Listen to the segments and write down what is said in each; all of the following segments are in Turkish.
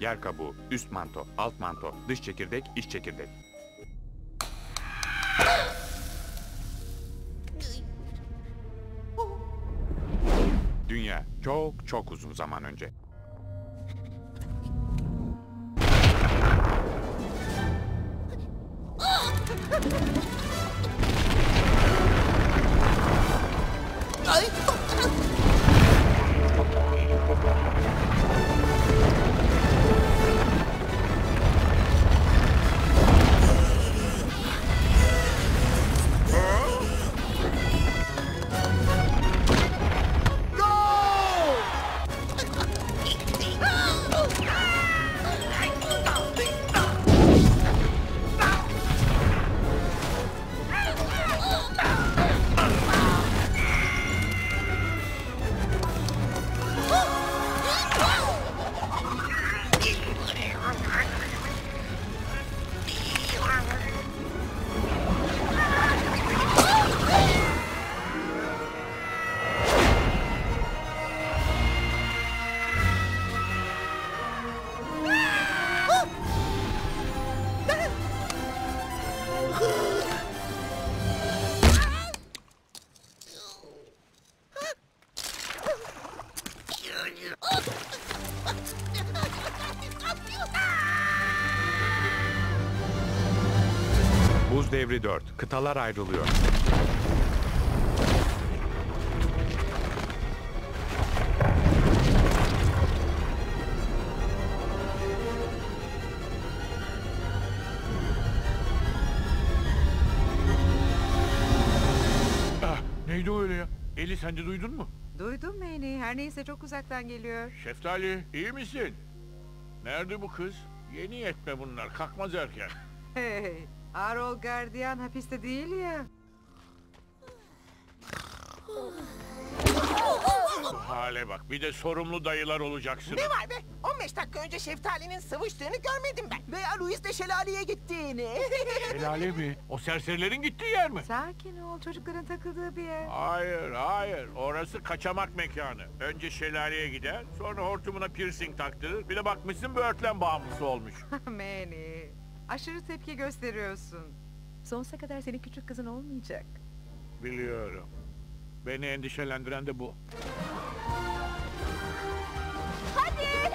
yer kabuğu, üst manto, alt manto, dış çekirdek, iç çekirdek. Dünya çok çok uzun zaman önce. Ay! Buz devri 4. Kıtalar ayrılıyor. Neydi o öyle ya? Eli sen de duydun mu? Duydum Manny. Her neyse çok uzaktan geliyor. Şeftali iyi misin? Nerede bu kız? Yeni yetme bunlar. Kalkmaz erken. Hey, Arol gardiyan hapiste değil ya. Bu hale bak. Bir de sorumlu dayılar olacaksın. Ne var be? 15 dakika önce Şeftali'nin sıvıştığını görmedim ben. Veya Louis'le şelaleye gittiğini. Şelale mi? O serserilerin gittiği yer mi? Sakin ol, çocukların takıldığı bir yer. Hayır, hayır. Orası kaçamak mekanı. Önce şelaleye gider, sonra hortumuna piercing taktırır. Bir de bakmışsın böğürtlen bağımlısı olmuş. Manny, aşırı tepki gösteriyorsun. Sonsuza kadar senin küçük kızın olmayacak. Biliyorum. Beni endişelendiren de bu. Hadi!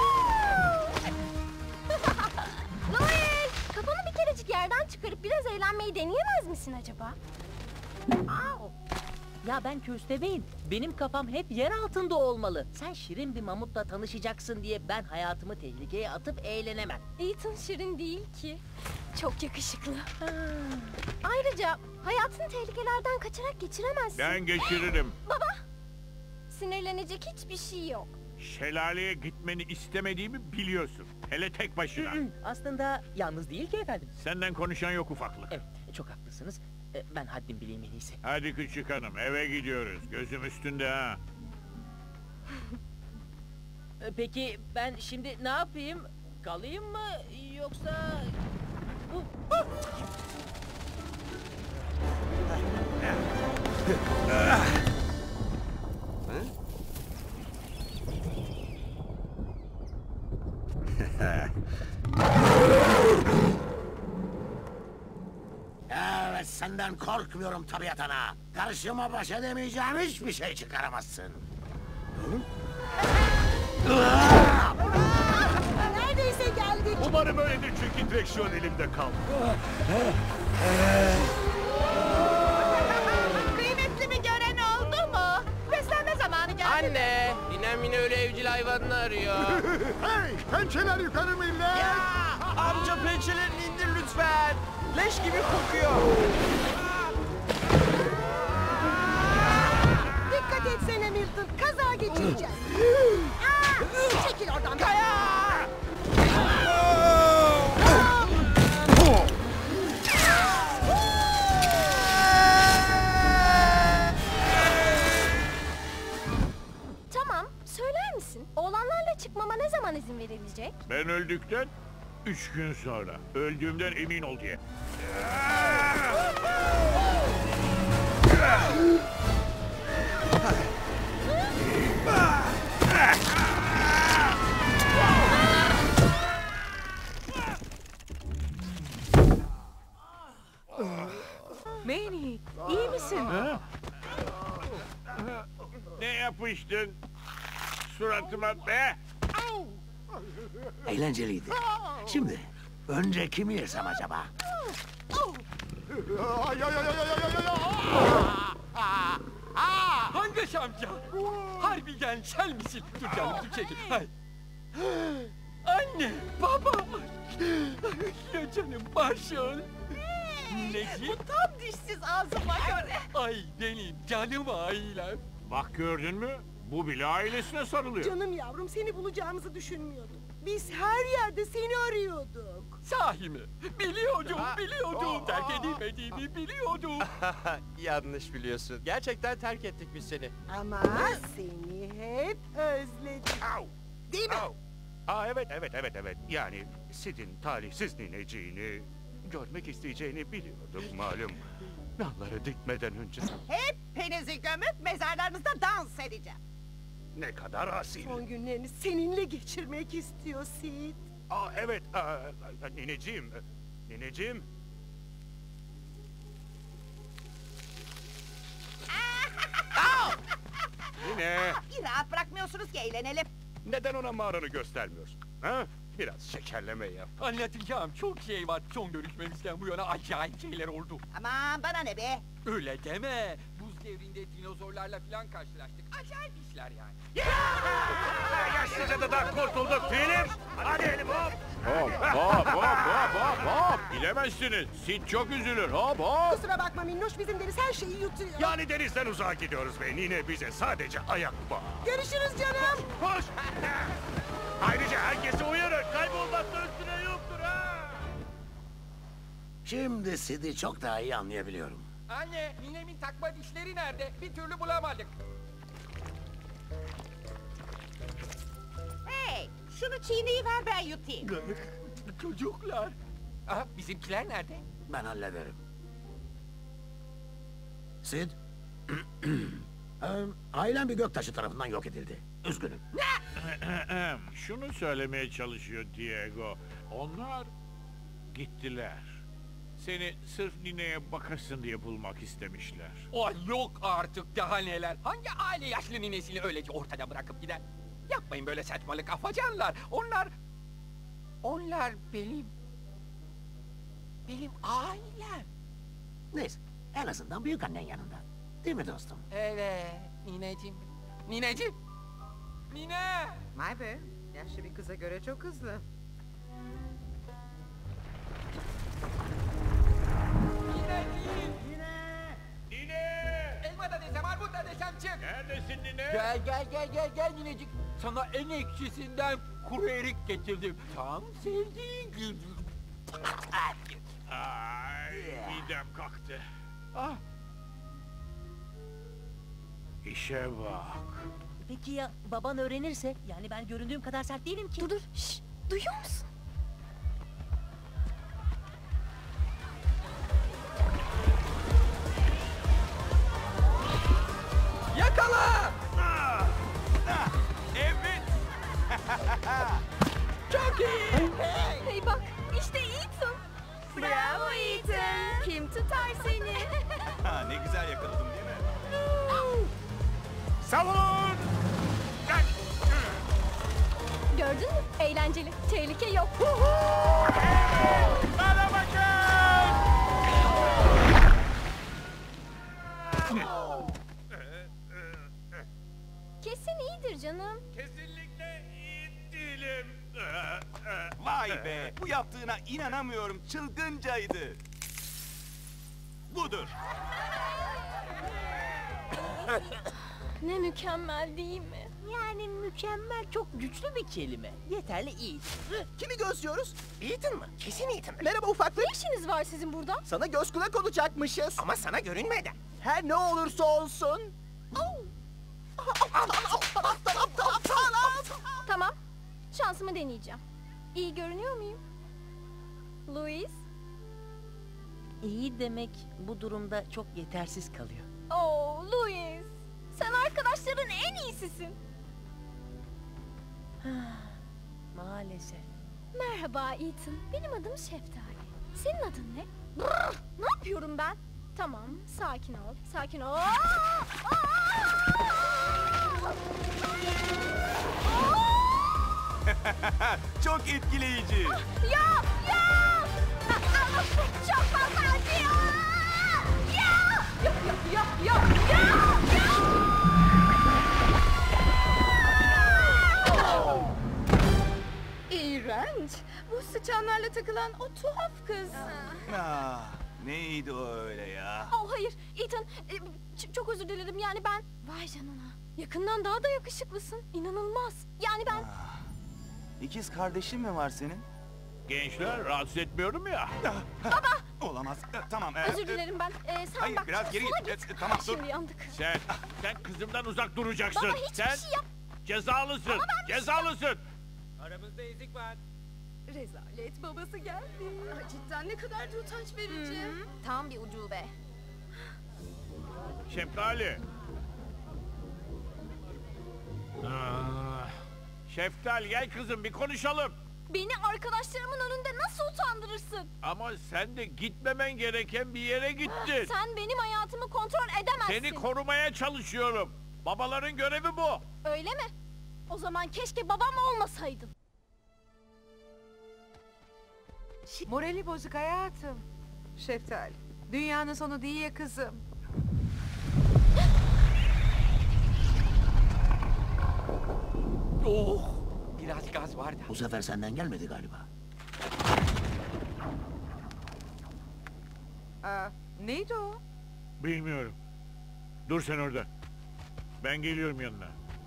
Louis! Kafanı bir kerecik yerden çıkarıp biraz eğlenmeyi deneyemez misin acaba? Ya ben köstebeğim. Benim kafam hep yer altında olmalı. Sen şirin bir mamutla tanışacaksın diye ben hayatımı tehlikeye atıp eğlenemem. Ethan şirin değil ki. Çok yakışıklı. Ayrıca hayatını tehlikelerden kaçarak geçiremezsin. Ben geçiririm. Baba! Sinirlenecek hiçbir şey yok. Şelaleye gitmeni istemediğimi biliyorsun. Hele tek başına. Aslında yalnız değil ki efendim. Senden konuşan yok ufaklık. Evet, çok haklısınız. Ben haddim bileyim en iyisi. Hadi küçük hanım, eve gidiyoruz. Gözüm üstünde ha. Peki ben şimdi ne yapayım? Kalayım mı yoksa... Evet, senden korkmuyorum tabiat ana. Karşıma baş edemeyeceğim hiçbir şey çıkaramazsın. Neredeyse geldik. Umarım öyledir çünkü direksiyon elimde kaldı. Kıymetli bir gören oldu mu? Beslenme zamanı geldi. Anne, Dinem yine öyle evcil hayvanını arıyor. Hey, pençeler yukarı millet! Amca pençelerini indir lütfen. Leş gibi kokuyor. Dikkat etsene Milton. Kaza geçireceğiz. Çekil oradan. Tamam, söyler misin? Oğlanlarla çıkmama ne zaman izin verilecek? Ben öldükten 3 gün sonra. Öldüğümden emin ol diye. ettin? Suratıma be! Eğlenceliydi. Şimdi önce kimi yesem acaba? Hangi amca? Harbiden sen misin? Dur canım dur çekil. Hay. Anne, baba. Ya canım başım. Neci? Tam dişsiz ağzıma göre. Ay benim canım ailem. Bak gördün mü? Bu bile ailesine sarılıyor. Canım yavrum seni bulacağımızı düşünmüyordum. Biz her yerde seni arıyorduk. Sahi mi? Biliyordum. Terk edilmediğimi biliyordum. Yanlış biliyorsun. Gerçekten terk ettik biz seni. Ama seni hep özledik. Değil mi? Aa, evet. Yani Sid'in talihsiz nineciğini görmek isteyeceğini biliyorduk malum. Nalları dikmeden önce. Hepinizi gömüp mezarlarınızda dans edeceğim. Ne kadar asil. Son günlerini seninle geçirmek istiyor Sid. Aa, evet, nineciğim. Nineciğim. Nine, Bir rahat bırakmıyorsunuz ki eğlenelim. neden ona mağaranı göstermiyorsun? Ha? Biraz şekerleme yap. Anlatacağım çok şey var. Son görüşmemizden bu yana acayip şeyler oldu. Aman bana ne be? Öyle deme. Buz devrinde dinozorlarla falan karşılaştık. Acayip işler yani. Yaşlı cadıdan kurtulduk film. Hadi elim hop. Hop! Bilemezsiniz. Sid çok üzülür. Hop! Kusura bakma Minnoş bizim deniz her şeyi yutuyor. Yani denizden uzağa gidiyoruz ve Nine bize sadece ayak bağ. Görüşürüz canım. Koş! Ayrıca herkesi uyarın. Kaybolmakta üstüne yoktur ha. Şimdi Sid'i çok daha iyi anlayabiliyorum. Anne, ninemin takma dişleri nerede? Bir türlü bulamadık. Hey, şunu çiğneyi ver ben yutayım. Çocuklar. Aha, bizimkiler nerede? Ben hallederim. Sid? Ailem bir göktaşı tarafından yok edildi. Üzgünüm. Şunu söylemeye çalışıyor Diego. Onlar gittiler. Seni sırf nineye bakasın diye bulmak istemişler. Ay yok artık daha neler. Hangi aile yaşlı ninesini öylece ortada bırakıp gider? Yapmayın böyle saçmalık afacanlar. Onlar benim ailem. Neyse, en azından büyük annen yanında. Değil mi dostum? Evet, nineciğim. Nineciğim. Nine. Vay be, yaşlı bir kıza göre çok hızlı. Nineciğim. Nine! Elma da desem, armut da desem çık. Neredesin Nine? Gel ninecik. Sana en ekşisinden kuru erik getirdim. Tam sevdiğin gibi. Ay, midem kalktı. Ah. İşe bak. Peki ya baban öğrenirse? Yani ben göründüğüm kadar sert değilim ki. Dur. Şşş. Duyuyor musun? Yakala! Evet! Çok iyi! Hey bak. İşte Ethan. Bravo Ethan. Kim tutar seni? Ha ne güzel yakaladım değil mi? Savun! Gördün mü? Eğlenceli. Tehlike yok. Bana bakın! Kesin iyidir canım. Kesinlikle iyi değilim. Vay be! Bu yaptığına inanamıyorum. Çılgıncaydı. Budur. Ne mükemmel değil mi? Yani mükemmel çok güçlü bir kelime. Yeterli iyi. Kimi gözlüyoruz? Ethan mı? Kesin Ethan. Merhaba ufaklık. Ne işiniz var sizin burada? Sana göz kulak olacakmışız. Ama sana görünmeden. Her ne olursa olsun. Tamam. Şansımı deneyeceğim. İyi görünüyor muyum? Louis? İyi demek bu durumda çok yetersiz kalıyor. Oh Louis. Sen arkadaşların en iyisisin. Maalesef. Merhaba Ethan. Benim adım Şeftali. Senin adın ne? Brrr, ne yapıyorum ben? Tamam, sakin ol, sakin ol. Çok etkileyici. Ya! Ama çok fazla acıyor! Ya! İğrenç. Bu sıçanlarla takılan o tuhaf kız. Neydi o öyle ya? Oh hayır Ethan, çok özür dilerim yani ben... Vay canına. Yakından daha da yakışıklısın. İnanılmaz. Yani ben... İkiz kardeşin mi var senin? Gençler rahatsız etmiyorum ya. Olamaz. Tamam. Özür dilerim ben. Sen Hayır, bak. biraz geri sola git. git. Tamam, dur. Şimdi yandık. Sen kızımdan uzak duracaksın. Baba hiçbir Sen şey yap. cezalısın. Cezalısın. Aramızda ezik var. Rezalet babası geldi. Cidden ne kadar da utanç verici. Tam bir ucube. Şeftali. Şeftali gel kızım bir konuşalım. Beni arkadaşlarımın önünde nasıl utandırırsın? Ama sen de gitmemen gereken bir yere gittin. Sen benim hayatımı kontrol edemezsin. Seni korumaya çalışıyorum. Babaların görevi bu. Öyle mi? O zaman keşke babam olmasaydın. Morali bozuk hayatım. Şeftali. Dünyanın sonu değil ya kızım. Oh! Biraz gaz var da. Bu sefer senden gelmedi galiba. Neydi o? Bilmiyorum. Dur sen orada. Ben geliyorum yanına.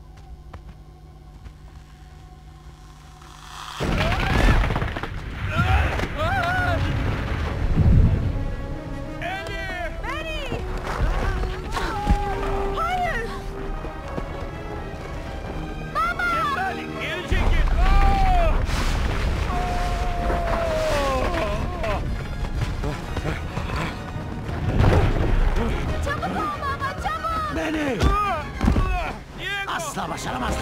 Şeftali geri çekil. Çabuk ol baba çabuk. Beni Diego! asla başaramazsın.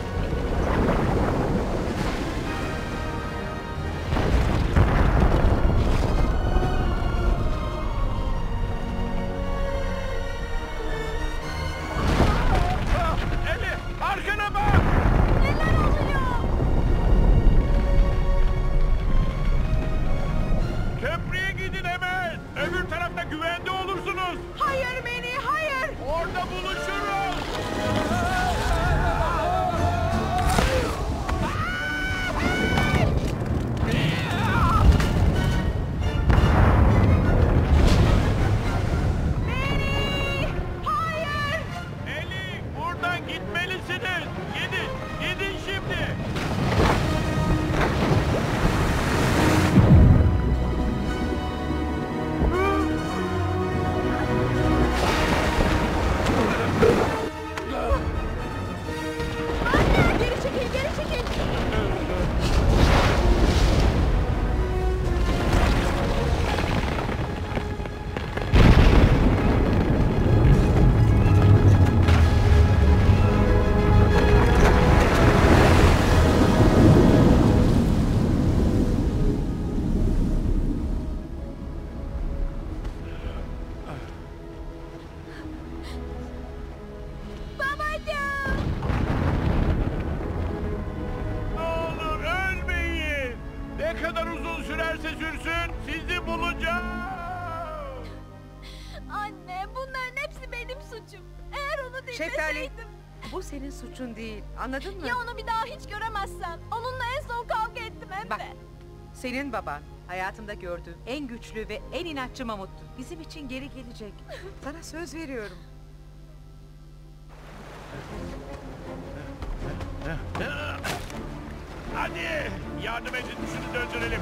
Eli arkana bak. Neler oluyor? Köprüye gidin hemen. Öbür tarafta güvende olursunuz. Hayır Manny, hayır. Orada buluşuruz. Eli buradan gitmelisiniz. Gidin. Gidin şimdi. Geri çekil geri çekil. Babacığım. Ne olur ölmeyin. Ne kadar uzun sürerse sürsün sizi bulacağım. Anne bunların hepsi benim suçum. Eğer onu Şeftali. dinleseydim. Bu senin suçun değil. Anladın mı? Ya onu bir daha hiç göremezsem. Onunla en son kavga ettim hem Bak. de. Senin baban hayatımda gördüğüm en güçlü ve en inatçı mamuttu. Bizim için geri gelecek. Sana söz veriyorum. Hadi yardım edin şunu döndürelim.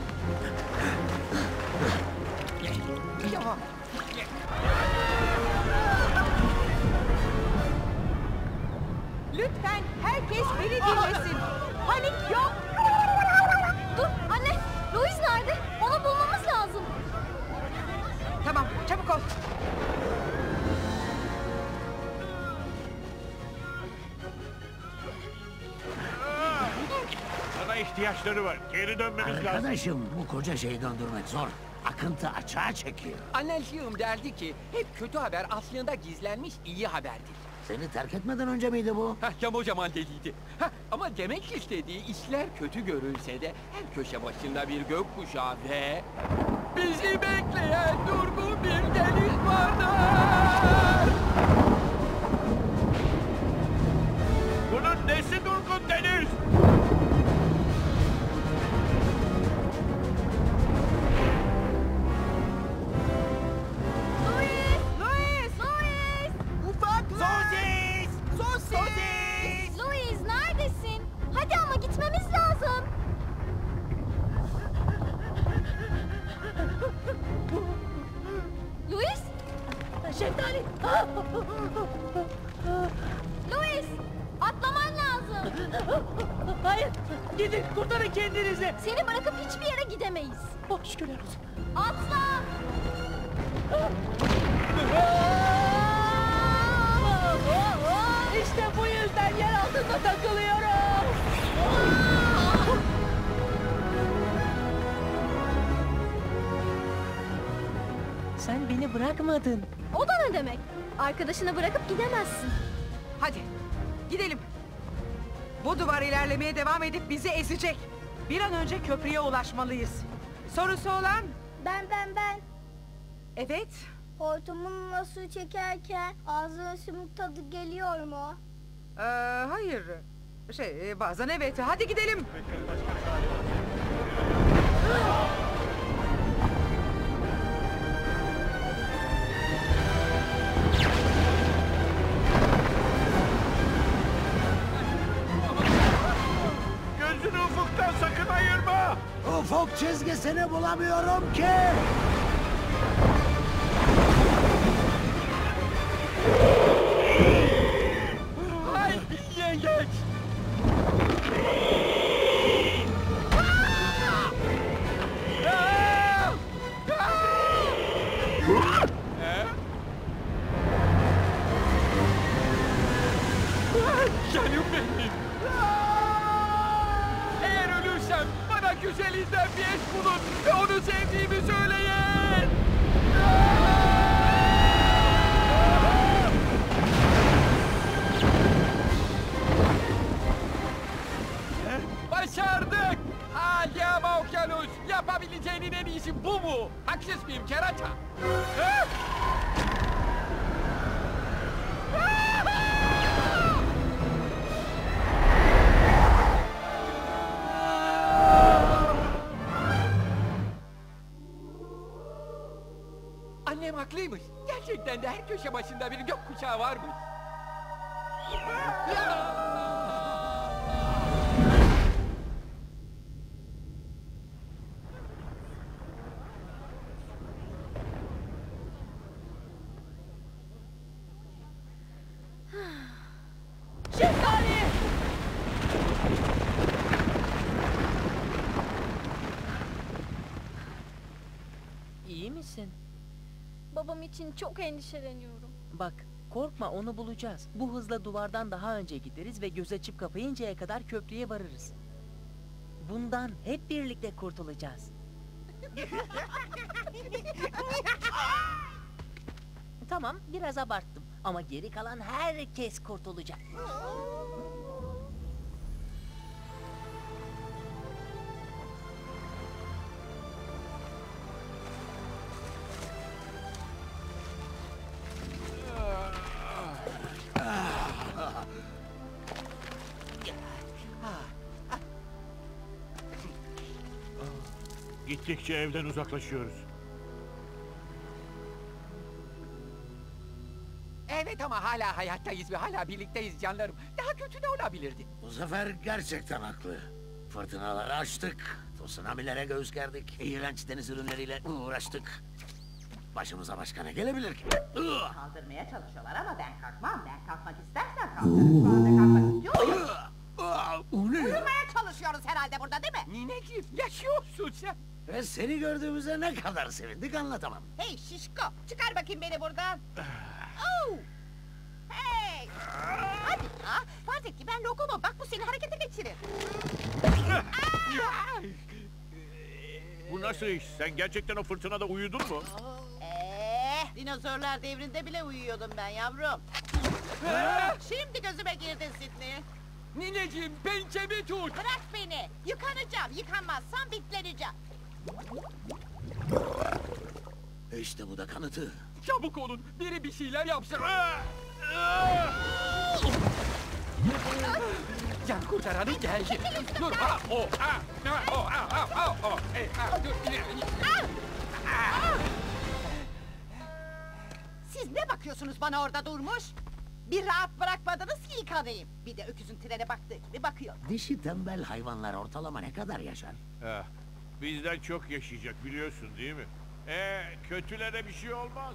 Lütfen herkes beni dinlesin. Panik yok. Dur anne. Louis nerede? Onu bulmamız lazım. Tamam, çabuk ol. Sana ihtiyaçları var. Geri dönmemiz lazım. Arkadaşım bu koca şeyi döndürmek zor. Akıntı açığa çekiyor. Anneciğim derdi ki hep kötü haber aslında gizlenmiş iyi haberdir. Seni terk etmeden önce miydi bu? Yamocaman deliydi. Ama demek istediği işler kötü görülse de her köşe başında bir gökkuşağı ve bizi bekleyen durgun bir deniz vardır. Bunun nesi durgun Deniz? Ufak Sosis! Sosis! Louis neredesin? Hadi ama gitmemiz lazım. Louis? Şeftali! Louis! Atlaman lazım. Hayır! Gidin kurtarın kendinizi! Seni bırakıp hiçbir yere gidemeyiz. Oh, şükürler olsun. Atla! İşte bu yüzden yer altında takılıyorum. Sen beni bırakmadın. O da ne demek? Arkadaşını bırakıp gidemezsin. Hadi gidelim. Bu duvar ilerlemeye devam edip bizi ezecek. Bir an önce köprüye ulaşmalıyız. Sorusu olan? Ben. Evet. Hortumunu su çekerken ağzına sümük tadı geliyor mu? Hayır. Bazen evet. Hadi gidelim. Gözünü ufuktan sakın ayırma. Ufuk çizgisini bulamıyorum ki. Hay yengeç! Canım benim! Eğer ölürsem bana güzelinden bir eş bulun ve onu sevdiğimi söyleyin! Başardık! Hadi ama Okyanus, yapabileceğinin en iyisi bu mu? Haksız mıyım kerata? Annem haklıymış. Gerçekten de her köşe başında bir gökkuşağı varmış. Şeftali! İyi misin? Babam için çok endişeleniyorum. Bak, korkma, onu bulacağız. Bu hızla duvardan daha önce gideriz ve göz açıp kapayıncaya kadar köprüye varırız. Bundan hep birlikte kurtulacağız. Tamam, biraz abarttım ama geri kalan herkes kurtulacak. Gittikçe evden uzaklaşıyoruz. Evet ama hala hayattayız ve hala birlikteyiz canlarım. Daha kötü de olabilirdi. Bu sefer gerçekten haklı. Fırtınaları açtık. Tsunamilere göğüs gerdik. İğrenç deniz ürünleriyle uğraştık. Başımıza başka ne gelebilir ki? Kaldırmaya çalışıyorlar ama ben kalkmam. Ben kalkmak istersen kalkarım. Şu anda kalkmak istiyor muyum? O ne? Uyumaya çalışıyoruz herhalde burada değil mi? Nineciğim yaşıyorsun sen. Ve seni gördüğümüze ne kadar sevindik anlatamam. Hey şişko, çıkar bakayım beni buradan. Oh! Hey! Hadi ya, farz et ki ben lokumum. Bak bu seni harekete geçirir. Bu nasıl iş? Sen gerçekten o fırtınada uyudun mu? Dinozorlar devrinde bile uyuyordum ben yavrum. Şimdi gözüme girdin Sidney. Nineciğim pençemi tut. Bırak beni. Yıkanacağım. Yıkanmazsam bitleneceğim. İşte bu da kanıtı. Çabuk olun. Biri bir şeyler yapsın. Can kurtaranı geldi. Dur. Siz ne bakıyorsunuz bana orada durmuş? Bir rahat bırakmadınız ki yıkanayım. Bir de öküzün trene baktığı gibi bakıyor. Dişi tembel hayvanlar ortalama ne kadar yaşar? Bizden çok yaşayacak biliyorsun değil mi? Kötülere bir şey olmaz.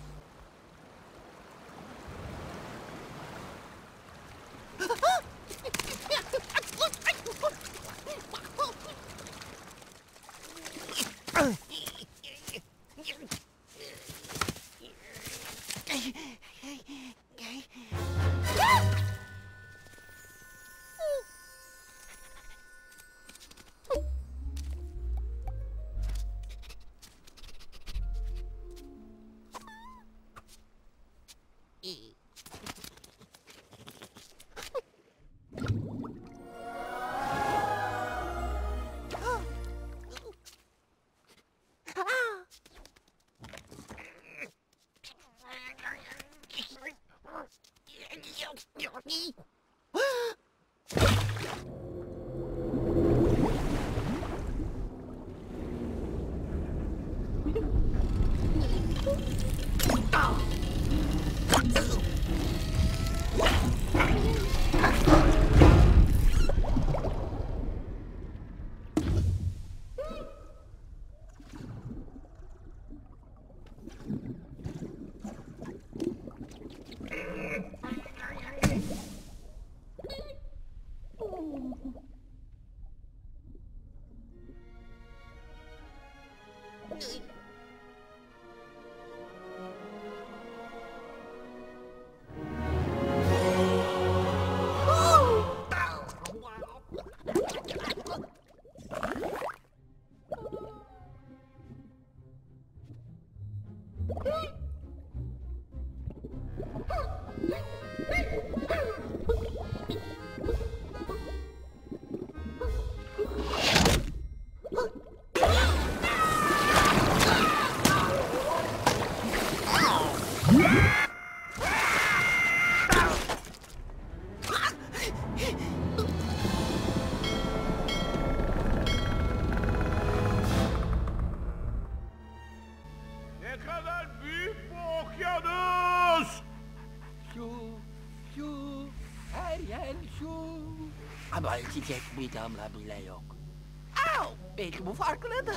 Ama içecek bir damla bile yok. Au! Belki bu farklıdır.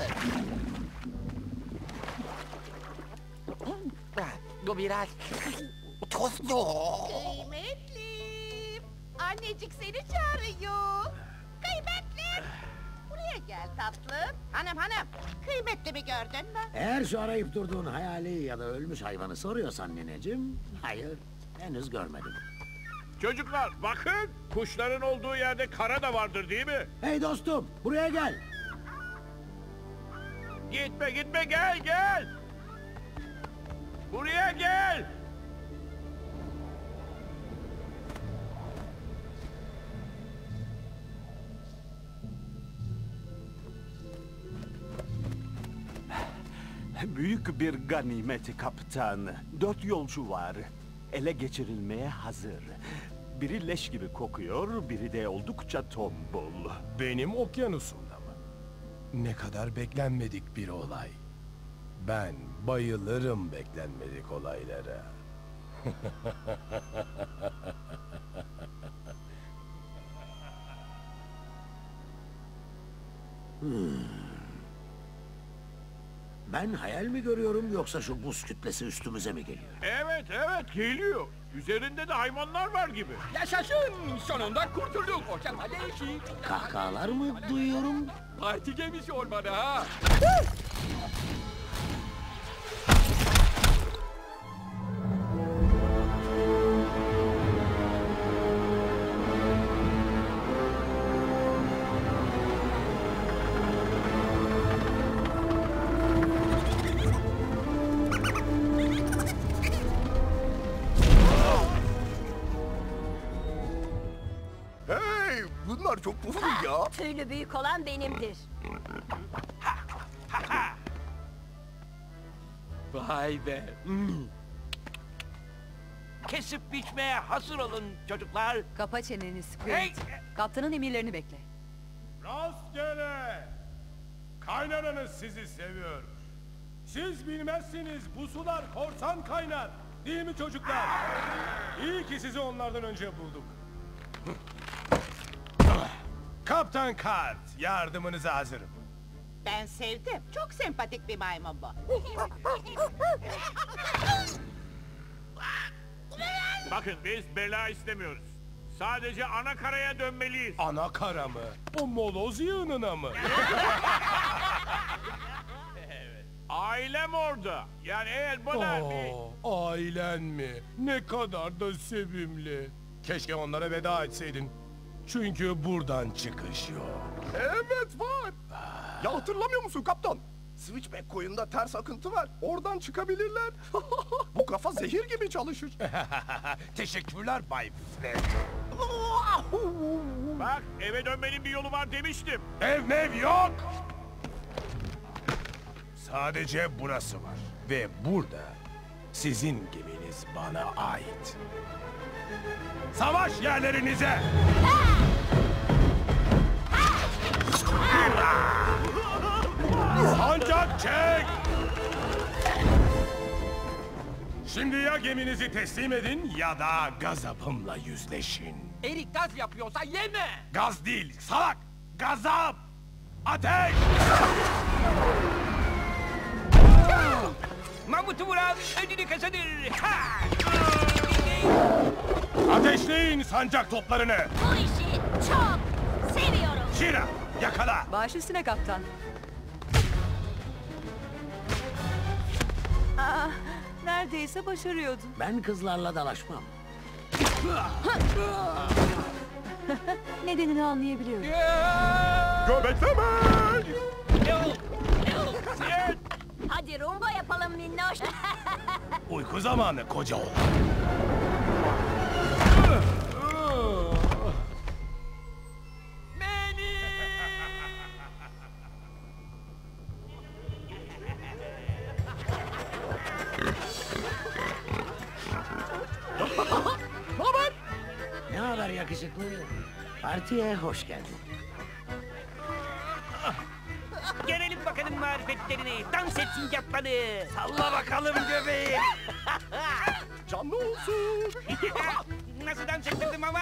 Bu biraz tuzlu. Kıymetlim. Annecik seni çağırıyor. Kıymetlim. Buraya gel tatlım. Hanım. Kıymetli mi gördün mü? Eğer şu arayıp durduğun hayali ya da ölmüş hayvanı soruyorsan nineciğim, hayır, henüz görmedim. Çocuklar bakın, kuşların olduğu yerde kara da vardır değil mi? Hey dostum, buraya gel. Gitme gel. Buraya gel. Büyük bir ganimet kaptan. 4 yolcu var. Ele geçirilmeye hazır. Biri leş gibi kokuyor, biri de oldukça tombul. Benim okyanusumda mı? Ne kadar beklenmedik bir olay. Ben bayılırım beklenmedik olaylara. Ben hayal mi görüyorum yoksa şu buz kütlesi üstümüze mi geliyor? Evet geliyor. Üzerinde de hayvanlar var gibi. Yaşasın! Sonunda kurtulduk. Hocam hadi işi. Kahkahalar mı duyuyorum? Parti gemisi ormanı ha. çok uzun ya. Tüylü büyük olan benimdir. Vay be. Kesip biçmeye hazır olun çocuklar. Kapa çeneni Squid. Hey! Kaptanın emirlerini bekle. Rastgele! Kaynananız sizi seviyor. Siz bilmezsiniz, bu sular korsan kaynar. Değil mi çocuklar? İyi ki sizi onlardan önce bulduk. Kaptan Kart, yardımınıza hazırım. Ben sevdim. Çok sempatik bir maymun bu. Bakın biz bela istemiyoruz. Sadece ana karaya dönmeliyiz. Ana kara mı? O moloz yığınına mı? Ailem orada. Yani eğer bana bir... Ailen mi? Ne kadar da sevimli. Keşke onlara veda etseydin. Çünkü buradan çıkış yok. Evet var. Ya hatırlamıyor musun kaptan? Switchback koyunda ters akıntı var. Oradan çıkabilirler. Bu kafa zehir gibi çalışır. Teşekkürler Bay Fred. Bak eve dönmenin bir yolu var demiştim. Ev mev yok. Sadece burası var. Ve burada sizin geminiz bana ait. Savaş yerlerinize! Sancak çek! Şimdi ya geminizi teslim edin ya da gazapımla yüzleşin. Erik gaz yapıyorsa yeme. Gaz değil, salak! Gazap! Ateş! Mamut'u vuran ödülü kazanır. Ha! Ateşleyin sancak toplarını! Bu işi çok seviyorum. Şira, yakala! Baş üstüne kaptan. Aa, neredeyse başarıyordun. Ben kızlarla dalaşmam. Nedenini anlayabiliyorum. Göbekleme! Hadi rumba yapalım minnoş. Uyku zamanı koca oğlan. Ne haber yakışıklı? Partiye hoş geldin. Görelim bakalım marifetlerini. Dans et sincapları. Salla bakalım göbeği. Canlı olsun. Nasıl dans ettirdim ama?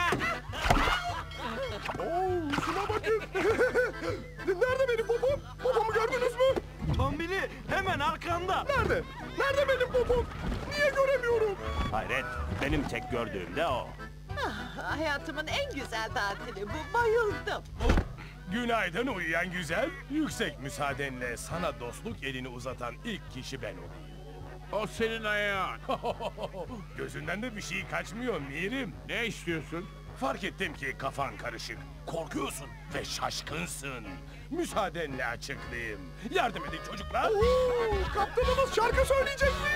Oo, şuna bakın. Nerede benim popom? Popomu gördünüz mü? Tombili hemen arkanda. Nerede? Nerede benim popom? Niye göremiyorum? Hayret, benim tek gördüğüm de o. Hayatımın en güzel tatili bu. Bayıldım. Günaydın uyuyan güzel. Yüksek müsaadenle sana dostluk elini uzatan ilk kişi ben olayım. O senin ayağın. Gözünden de bir şey kaçmıyor Mirim. Ne istiyorsun? Fark ettim ki kafan karışık. Korkuyorsun ve şaşkınsın. Müsaadenle açıklayayım. Yardım edin çocuklar. Kaptanımız şarkı söyleyecekmiş.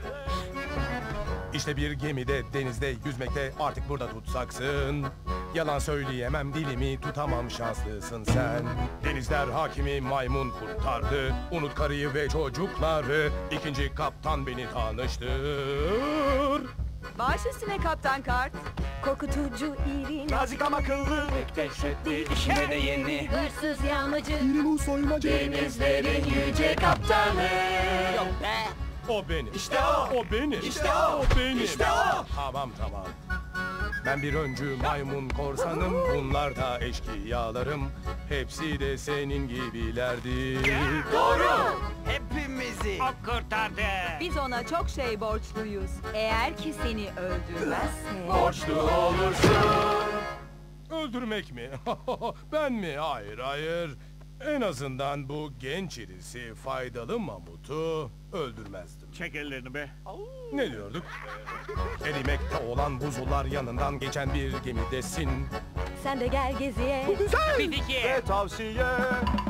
İşte bir gemide, denizde, yüzmekte artık burada tutsaksın. Yalan söyleyemem, dilimi tutamam, şanslısın sen. Denizler hakimi maymun kurtardı. Unut karıyı ve çocukları. İkinci kaptan beni tanıştır. Baş üstüne kaptan Kart. Korkutucu, iri, Nazik ama akıllı. Dehşetli, işine de yeni. hırsız, yağmacı, Birinin soymacı. denizlerin yüce kaptanı. Yok be. O benim. İşte o. O benim. İşte o. O benim. İşte o. Tamam. Ben bir öncü maymun korsanım. Bunlar da eşkıyalarım. Hepsi de senin gibilerdi. Doğru. Hepimizi. O kurtardı. Biz ona çok şey borçluyuz. Eğer ki seni öldürmezse... Borçlu olursun. Öldürmek mi? Ben mi? Hayır. En azından bu genç irisi faydalı mamutu öldürmezdim. Çek ellerini be. Ne diyorduk? Erimekte olan buzullar yanından geçen bir gemidesin. Sen de gel geziye. Bir iki. Ve tavsiye.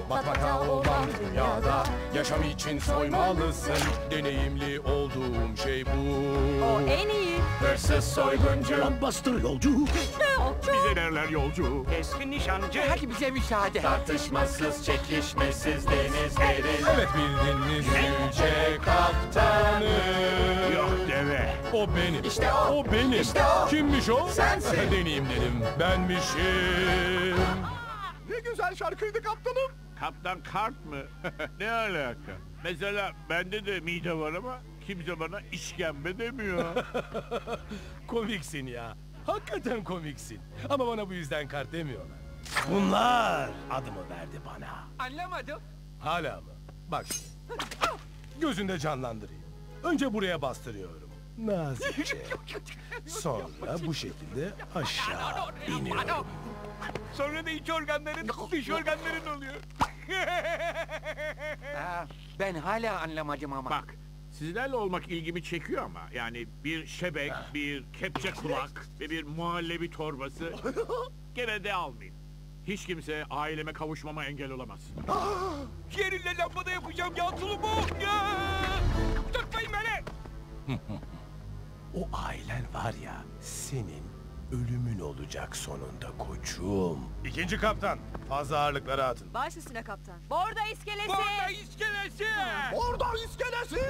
Batmakta olan dünyada yaşam için soymalısın. Deneyimli olduğum şey bu. O en iyi. Hırsız soyguncu. Bastır yolcu. Bize derler yolcu. Keskin nişancı. Hadi bize müsaade. Tartışmasız, çekişmesiz denizlerin. Evet bildiniz yüce kaptanım. Yok deve. O benim. İşte o. O benim. İşte o. Kimmiş o? Sensin. Deneyimlerim. Benmişim. Ne güzel şarkıydı kaptanım. Kaptan Kart mı? Ne alaka? Mesela bende de mide var ama kimse bana işkembe demiyor. Komiksin ya. Hakikaten komiksin. Ama bana bu yüzden kart demiyorlar. Bunlar adımı verdi bana. Anlamadım. Hala mı? Bak şimdi. Gözünde canlandırayım. Önce buraya bastırıyorum. Nazikçe. Sonra bu şekilde aşağı iniyorum. Sonra da iç organların, dış organların oluyor. Ben hala anlamadım ama. Bak, sizlerle olmak ilgimi çekiyor ama yani bir şebek, bir kepçe kulak ve bir muhallebi torbası gene de almayayım. Hiç kimse aileme kavuşmama engel olamaz. Yerinde lambada yapacağım ya tulumu. Ya! Tutmayın beni. O ailen var ya, senin ölümün olacak sonunda koçum. İkinci kaptan, fazla ağırlıkları atın. Baş üstüne kaptan. Borda iskelesi. Borda iskelesi. Orada iskelesi.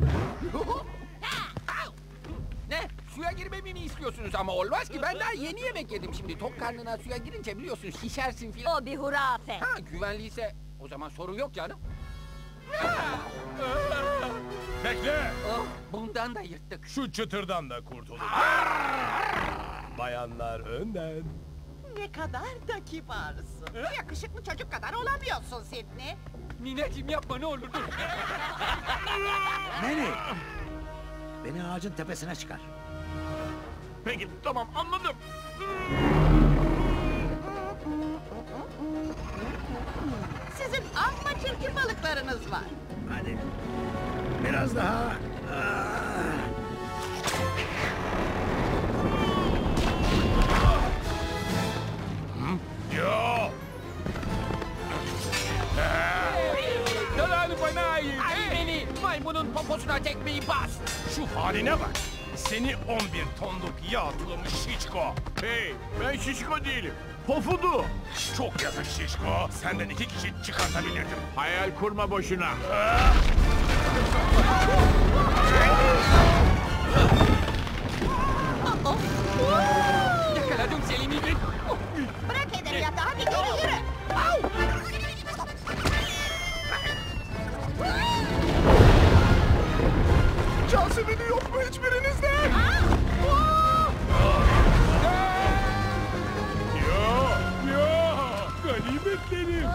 Ne? Suya girmemi mi istiyorsunuz ama olmaz ki ben daha yeni yemek yedim şimdi. Tok karnına suya girince biliyorsun şişersin filan. O bir hurafe. Ha güvenliyse o zaman sorun yok canım. Bekle! Oh, bundan da yırttık. Şu çıtırdan da kurtulun. Bayanlar önden. Ne kadar da kibarsın. Yakışıklı çocuk kadar olamıyorsun Sidney. Nineciğim yapma ne olur dur. Nene. Beni ağacın tepesine çıkar. Peki, tamam anladım. Sizin amma çirkin balıklarınız var. Hadi. Biraz daha. Yo! Yalanı bana ait. Beni maymunun poposuna tekmeyi bas. Şu haline bak. Seni 11 tonluk yağlamış şişko. Hey, ben şişko değilim. Pofudu. Çok yazık şişko. Senden 2 kişi çıkartabilirdim. Hayal kurma boşuna. Yakaladım seni Mildred. Bırak edebiyatı hadi geri yürü. Au! Casimini yok mu hiçbirinizde? Yo! Ganimetlerim.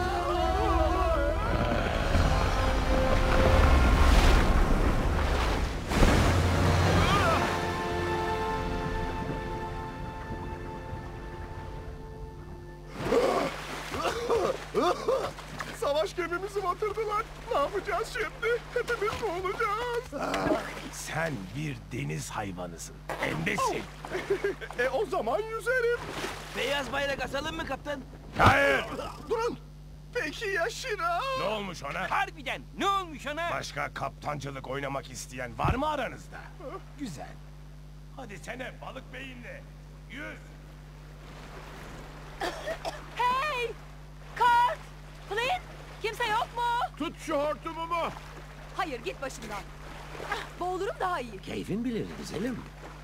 Savaş gemimizi batırdılar. Ne yapacağız şimdi? Hepimiz mi olacağız? Sen bir deniz hayvanısın. Embesil. O zaman yüzerim. Beyaz bayrak asalım mı kaptan? Hayır. Durun. Peki ya Şira? Ne olmuş ona? Harbiden ne olmuş ona? Başka kaptancılık oynamak isteyen var mı aranızda? Güzel. Hadi sene balık beyinli. Yüz. Hey! Kart! Flynn! Kimse yok mu? Tut şu hortumumu. Hayır git başımdan. Boğulurum daha iyi. Keyfin bilir güzelim.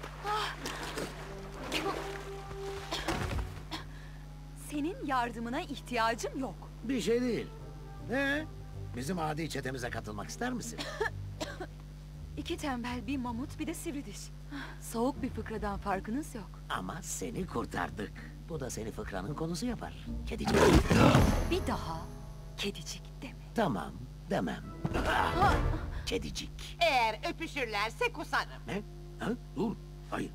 Senin yardımına ihtiyacım yok. Bir şey değil. Ne? Bizim adi çetemize katılmak ister misin? 2 tembel, bir mamut, bir de sivridiş. Soğuk bir fıkradan farkınız yok. Ama seni kurtardık. Bu da seni fıkranın konusu yapar. Kedicik. Bir daha kedicik deme. Tamam, demem. Kedicik. Eğer öpüşürlerse kusarım. Ne? Ha? Dur. Hayır.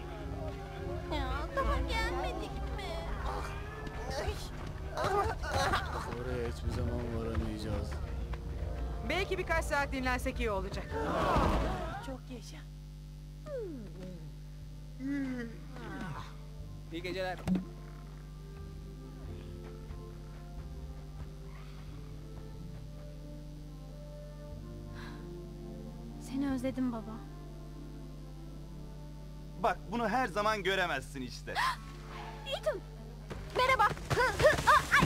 Ya daha gelmedik mi? hiçbir zaman varamayacağız. Belki birkaç saat dinlensek iyi olacak. Çok yaşa. İyi geceler. Seni özledim baba. Bak bunu her zaman göremezsin işte. Ethan! Merhaba. Ay!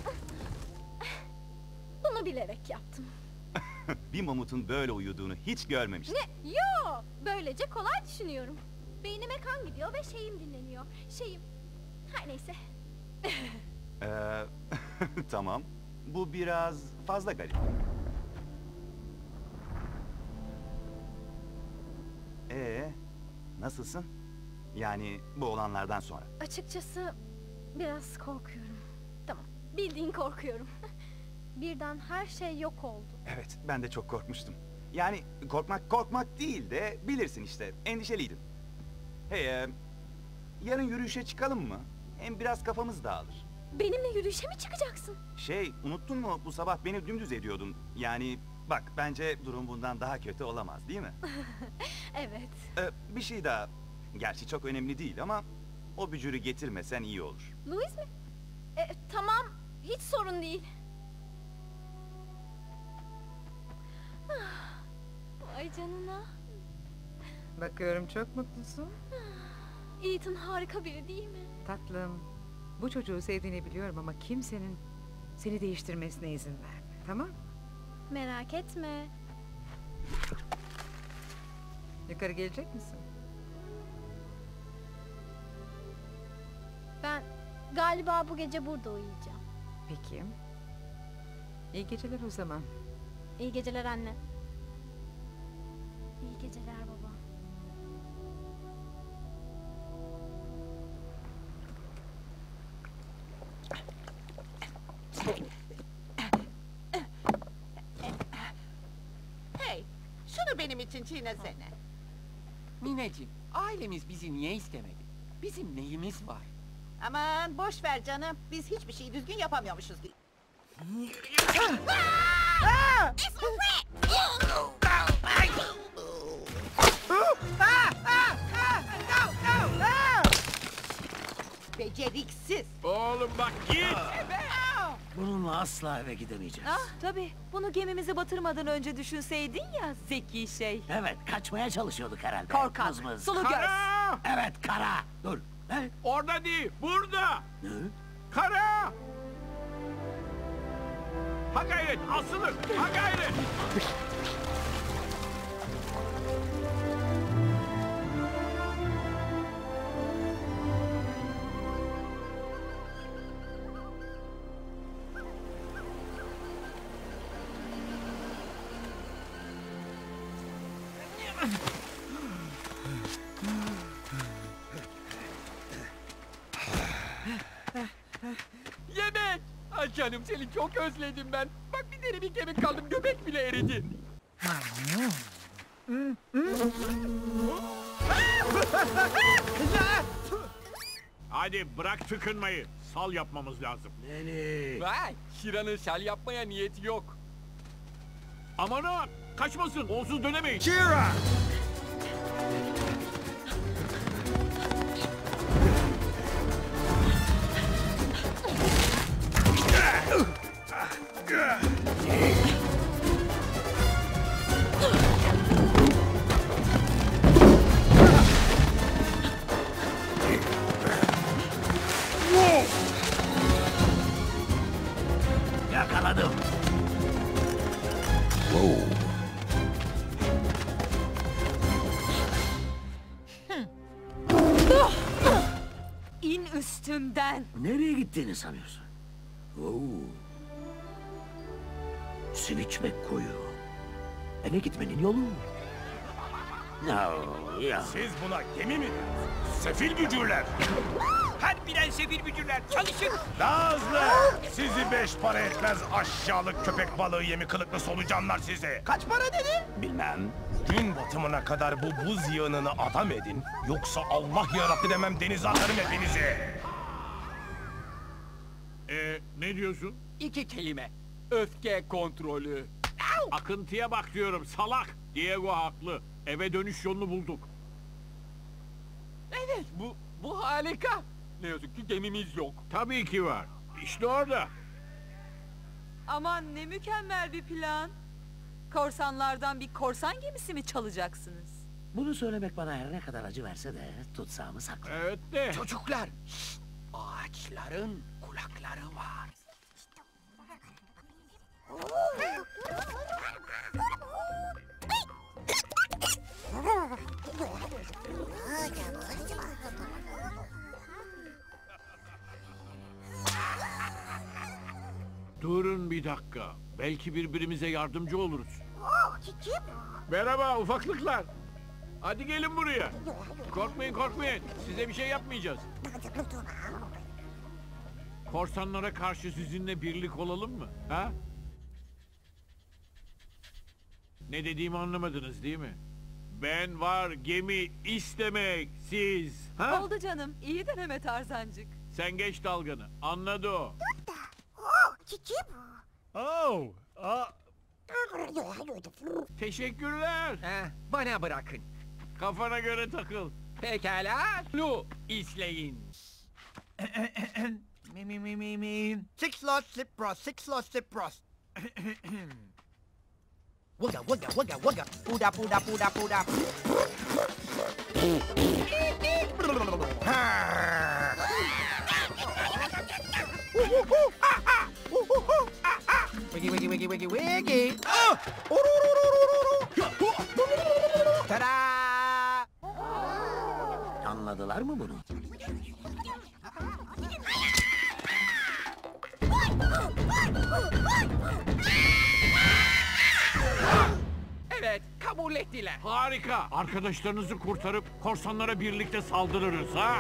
Bunu bilerek yaptım. Bir mamutun böyle uyuduğunu hiç görmemiştim. Ne? Yo! Böylece kolay düşünüyorum. Beynime kan gidiyor ve şeyim dinleniyor. Her neyse. Tamam. Bu biraz fazla garip. Nasılsın? Yani bu olanlardan sonra. Açıkçası biraz korkuyorum. Tamam, bildiğin korkuyorum. Birden her şey yok oldu. Evet, ben de çok korkmuştum. Yani korkmak değil de bilirsin işte, endişeliydim. Hey, yarın yürüyüşe çıkalım mı? Hem biraz kafamız dağılır. Benimle yürüyüşe mi çıkacaksın? Unuttun mu bu sabah beni dümdüz ediyordun. Yani bak, bence durum bundan daha kötü olamaz değil mi? Evet. Bir şey daha. Gerçi çok önemli değil ama o bücürü getirmesen iyi olur. Louis mi? Tamam, hiç sorun değil. Vay canına. Bakıyorum çok mutlusun. Ethan harika biri değil mi? Tatlım, bu çocuğu sevdiğini biliyorum ama kimsenin seni değiştirmesine izin verme, tamam mı? Merak etme. Yukarı gelecek misin? Ben galiba bu gece burada uyuyacağım. Peki. İyi geceler o zaman. İyi geceler anne. İyi geceler baba. Hey, şunu benim için çiğnesene. Nineciğim, ailemiz bizi niye istemedi? Bizim neyimiz var? Aman boş ver canım. Biz hiçbir şeyi düzgün yapamıyormuşuz. Beceriksiz. Oğlum bak git. Bununla asla eve gidemeyeceğiz. Tabii. Bunu gemimizi batırmadan önce düşünseydin ya, zeki şey. Evet, kaçmaya çalışıyorduk herhalde. Korkak, Mızmız. sulu göz. Kara! Evet, kara. Dur. Ne? Orada değil, burada. Ne? Kara! Ha gayret, asılın, ha gayret. Yemek! Ay canım, seni çok özledim ben. Bak bir deri bir kemik kaldım, göbek bile eridi. Hadi bırak tıkınmayı. Sal yapmamız lazım. Vay, Şira'nın şal yapmaya niyeti yok. Aman ha! Kaçmasın, onsuz dönemeyin. Shira! Yakaladım. İn üstümden. Nereye gittiğini sanıyorsun? Switchback koyu. Eve gitmenin yolu. Siz buna gemi mi? Sefil bücürler. Harbiden sefil bücürler, çalışın. Daha hızlı. Sizi 5 para etmez aşağılık köpek balığı yemi kılıklı solucanlar sizi. Kaç para dedin? Bilmem. Gün batımına kadar bu buz yığınını adam edin. Yoksa Allah yarabbim demem denize atarım hepinizi. Ne diyorsun? 2 kelime. Öfke kontrolü. Akıntıya bak diyorum salak. Diego haklı. Eve dönüş yolunu bulduk. Evet, bu harika. Ne yazık ki gemimiz yok. Tabii ki var. İşte orada. Aman ne mükemmel bir plan. Korsanlardan bir korsan gemisi mi çalacaksınız? Bunu söylemek bana her ne kadar acı verse de tutsağımı saklı. Evet de. Çocuklar, ağaçların kulakları var. Durun bir dakika. Belki birbirimize yardımcı oluruz. Merhaba ufaklıklar. Hadi gelin buraya. Korkmayın korkmayın. Size bir şey yapmayacağız. Korsanlara karşı sizinle birlik olalım mı? Ha? Ne dediğimi anlamadınız değil mi? Ben var gemi istemek siz. Ha? Oldu canım. İyi deneme Tarzancık. Sen geç dalganı. Anladı o. Teşekkürler. Bana bırakın. Kafana göre takıl. Pekala, Lu izleyin. Six lost slip bros, six lost slip bros. Wugga, wugga, wugga, wugga. Puda, puda, puda, puda. Wiggy, wiggy, wiggy, wiggy, wiggy. Ta-da! Anladılar mı bunu? Evet, kabul ettiler. Harika. Arkadaşlarınızı kurtarıp korsanlara birlikte saldırırız ha.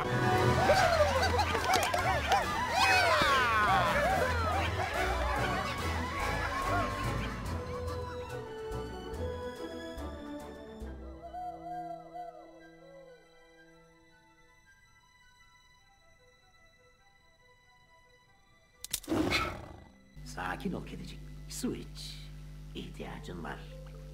Sakin ol kedicik. Su iç. İhtiyacın var.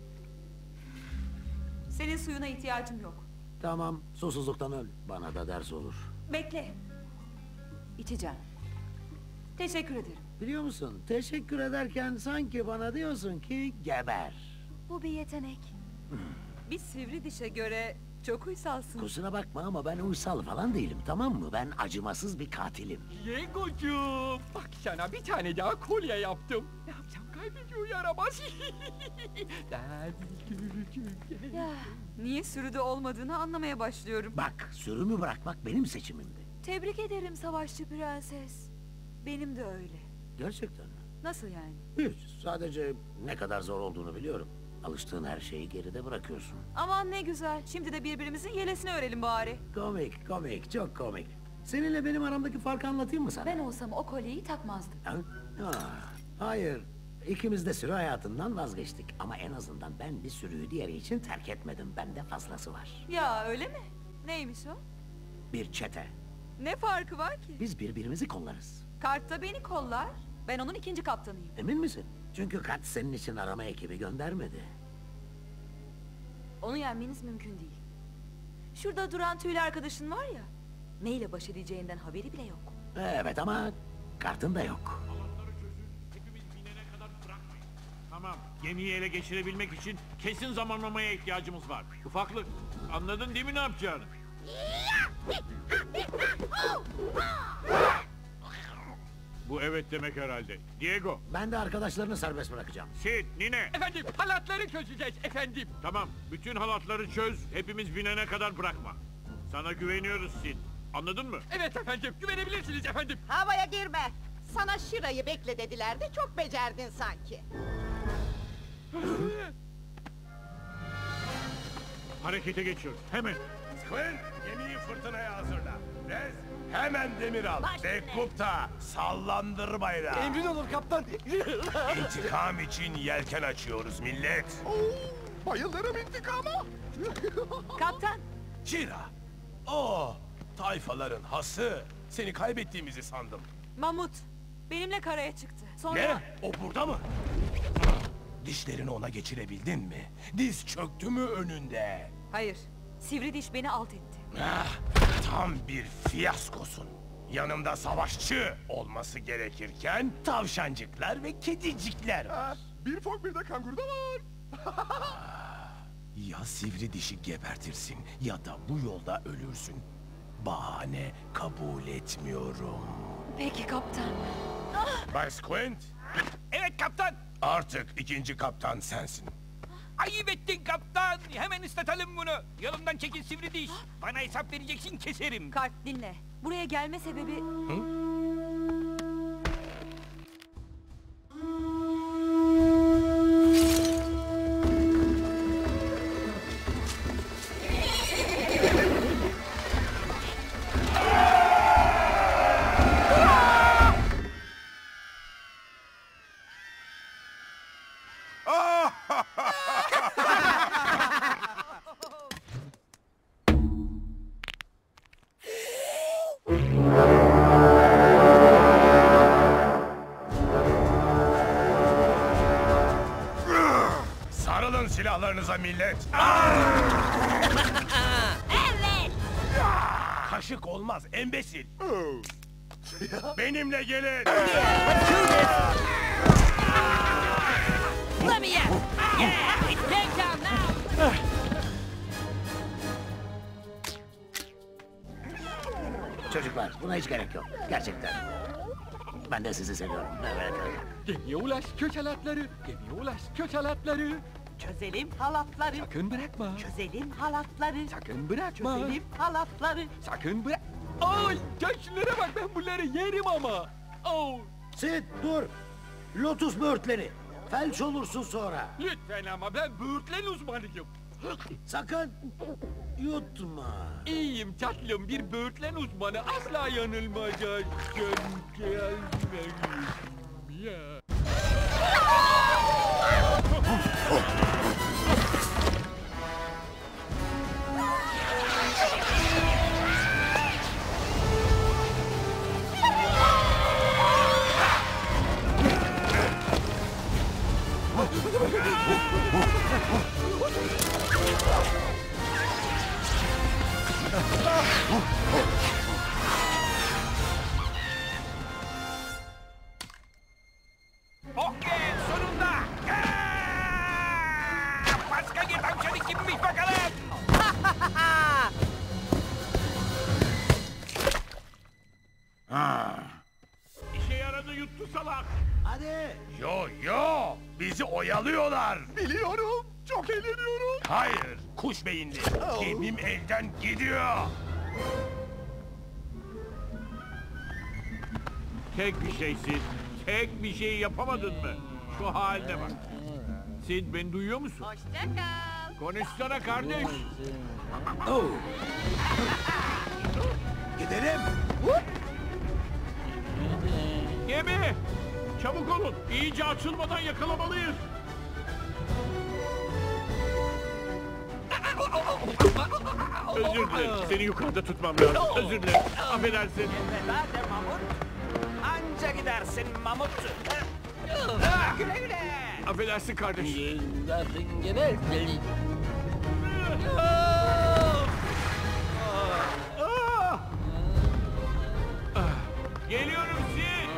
Senin suyuna ihtiyacım yok. Tamam, susuzluktan öl. Bana da ders olur. Bekle. İçeceğim. Teşekkür ederim. Biliyor musun, teşekkür ederken sanki bana diyorsun ki geber. Bu bir yetenek. Bir sivri dişe göre çok uysalsın. Kusura bakma ama ben uysal falan değilim, tamam mı? Ben acımasız bir katilim. Diego'cum, bak sana bir tane daha kolye yaptım. Ne yapacağım kaybediyor yaramaz. Ya, niye sürüde olmadığını anlamaya başlıyorum. Bak, sürümü bırakmak benim seçimimdi. Tebrik ederim savaşçı prenses. Benim de öyle. Gerçekten mi? Nasıl yani? Hiç, sadece ne kadar zor olduğunu biliyorum. Alıştığın her şeyi geride bırakıyorsun. Aman ne güzel. Şimdi de birbirimizin yelesini örelim bari. Komik, komik, çok komik. Seninle benim aramdaki farkı anlatayım mı sana? Ben olsam o kolyeyi takmazdım. Ha? Hayır, ikimiz de sürü hayatından vazgeçtik. Ama en azından ben bir sürüyü diğeri için terk etmedim. Bende fazlası var. Ya öyle mi? Neymiş o? Bir çete. Ne farkı var ki? Biz birbirimizi kollarız. Kartta beni kollar. Ben onun ikinci kaptanıyım. Emin misin? Çünkü Kat senin için arama ekibi göndermedi. Onu yenmeniz mümkün değil. Şurada duran tüylü arkadaşın var ya. Neyle baş edeceğinden haberi bile yok. Evet ama kartın da yok. Tamam. Gemiyi ele geçirebilmek için kesin zamanlamaya ihtiyacımız var. Ufaklık, anladın değil mi ne yapacağını? Bu evet demek herhalde. Diego. Ben de arkadaşlarını serbest bırakacağım. Sid, Nine. Efendim, halatları çözeceğiz efendim. Tamam, bütün halatları çöz, hepimiz binene kadar bırakma. Sana güveniyoruz Sid. Anladın mı? Evet efendim, güvenebilirsiniz efendim. Havaya girme. Sana Şira'yı bekle dediler de çok becerdin sanki. Harekete geçiyoruz, hemen. Squint, gemiyi fırtınaya hazırla. Rez, hemen demir al. Ve Kupta, sallandır bayrağı. Emrin olur kaptan. İntikam için yelken açıyoruz millet. Bayılırım intikama. Kaptan. Şira, tayfaların hası. Seni kaybettiğimizi sandım. Mamut. Benimle karaya çıktı. Sonra... Ne? O burada mı? Dişlerini ona geçirebildin mi? Diz çöktü mü önünde? Hayır. Sivri diş beni alt etti. Tam bir fiyaskosun. Yanımda savaşçı olması gerekirken tavşancıklar ve kedicikler var. Bir fok bir de kanguru da var. Ya sivri dişi gebertirsin ya da bu yolda ölürsün. Bahane kabul etmiyorum. Peki kaptan. Bay Squint, Evet kaptan. artık ikinci kaptan sensin. Ayıp ettin kaptan. Hemen ıslatalım bunu. Yolumdan çekil sivri diş. Bana hesap vereceksin keserim. Kart dinle. Buraya gelme sebebi... Sarılın silahlarınıza millet. Evet. Kaşık olmaz embesil. Benimle gelin. Let me out. Yeah, it's game time now. Çocuklar buna hiç gerek yok. Gerçekten. Ben de sizi seviyorum. Evet. Gemiye ulaş köç halatları. Gemiye ulaş köç halatları. Çözelim halatları. Sakın bırakma. Çözelim halatları. Sakın bırakma. Çözelim halatları. Sakın bırak... Ay taşlara bak, ben bunları yerim ama. Oh. Sid dur. Lotus böğürtleri. Felç olursun sonra. Lütfen ama ben böğürtlen uzmanıyım. Sakın yutma. İyiyim tatlım, bir böğürtlen uzmanı asla yanılmayacak. Ya. Okey sonunda. Başka tavşanı kimmiş bakalım. İşe yaradı yuttu salak. Hadi. Yo, bizi oyalıyorlar. Biliyorum. Çok eğleniyorum. Hayır, kuş beyinli. Gemim elden gidiyor. Tek bir şey Sid. Tek bir şey yapamadın mı? Şu haline bak. Sid beni duyuyor musun? Hoşça kal. Konuşsana kardeş. Oh. Gidelim. Gemi! Çabuk olun. İyice açılmadan yakalamalıyız. Özür dilerim. Seni yukarıda tutmam lazım. Özür dilerim. Affedersin. Hadi mamut. Anca gidersin mamut. Güle güle. Affedersin kardeş. Geliyorum Sid.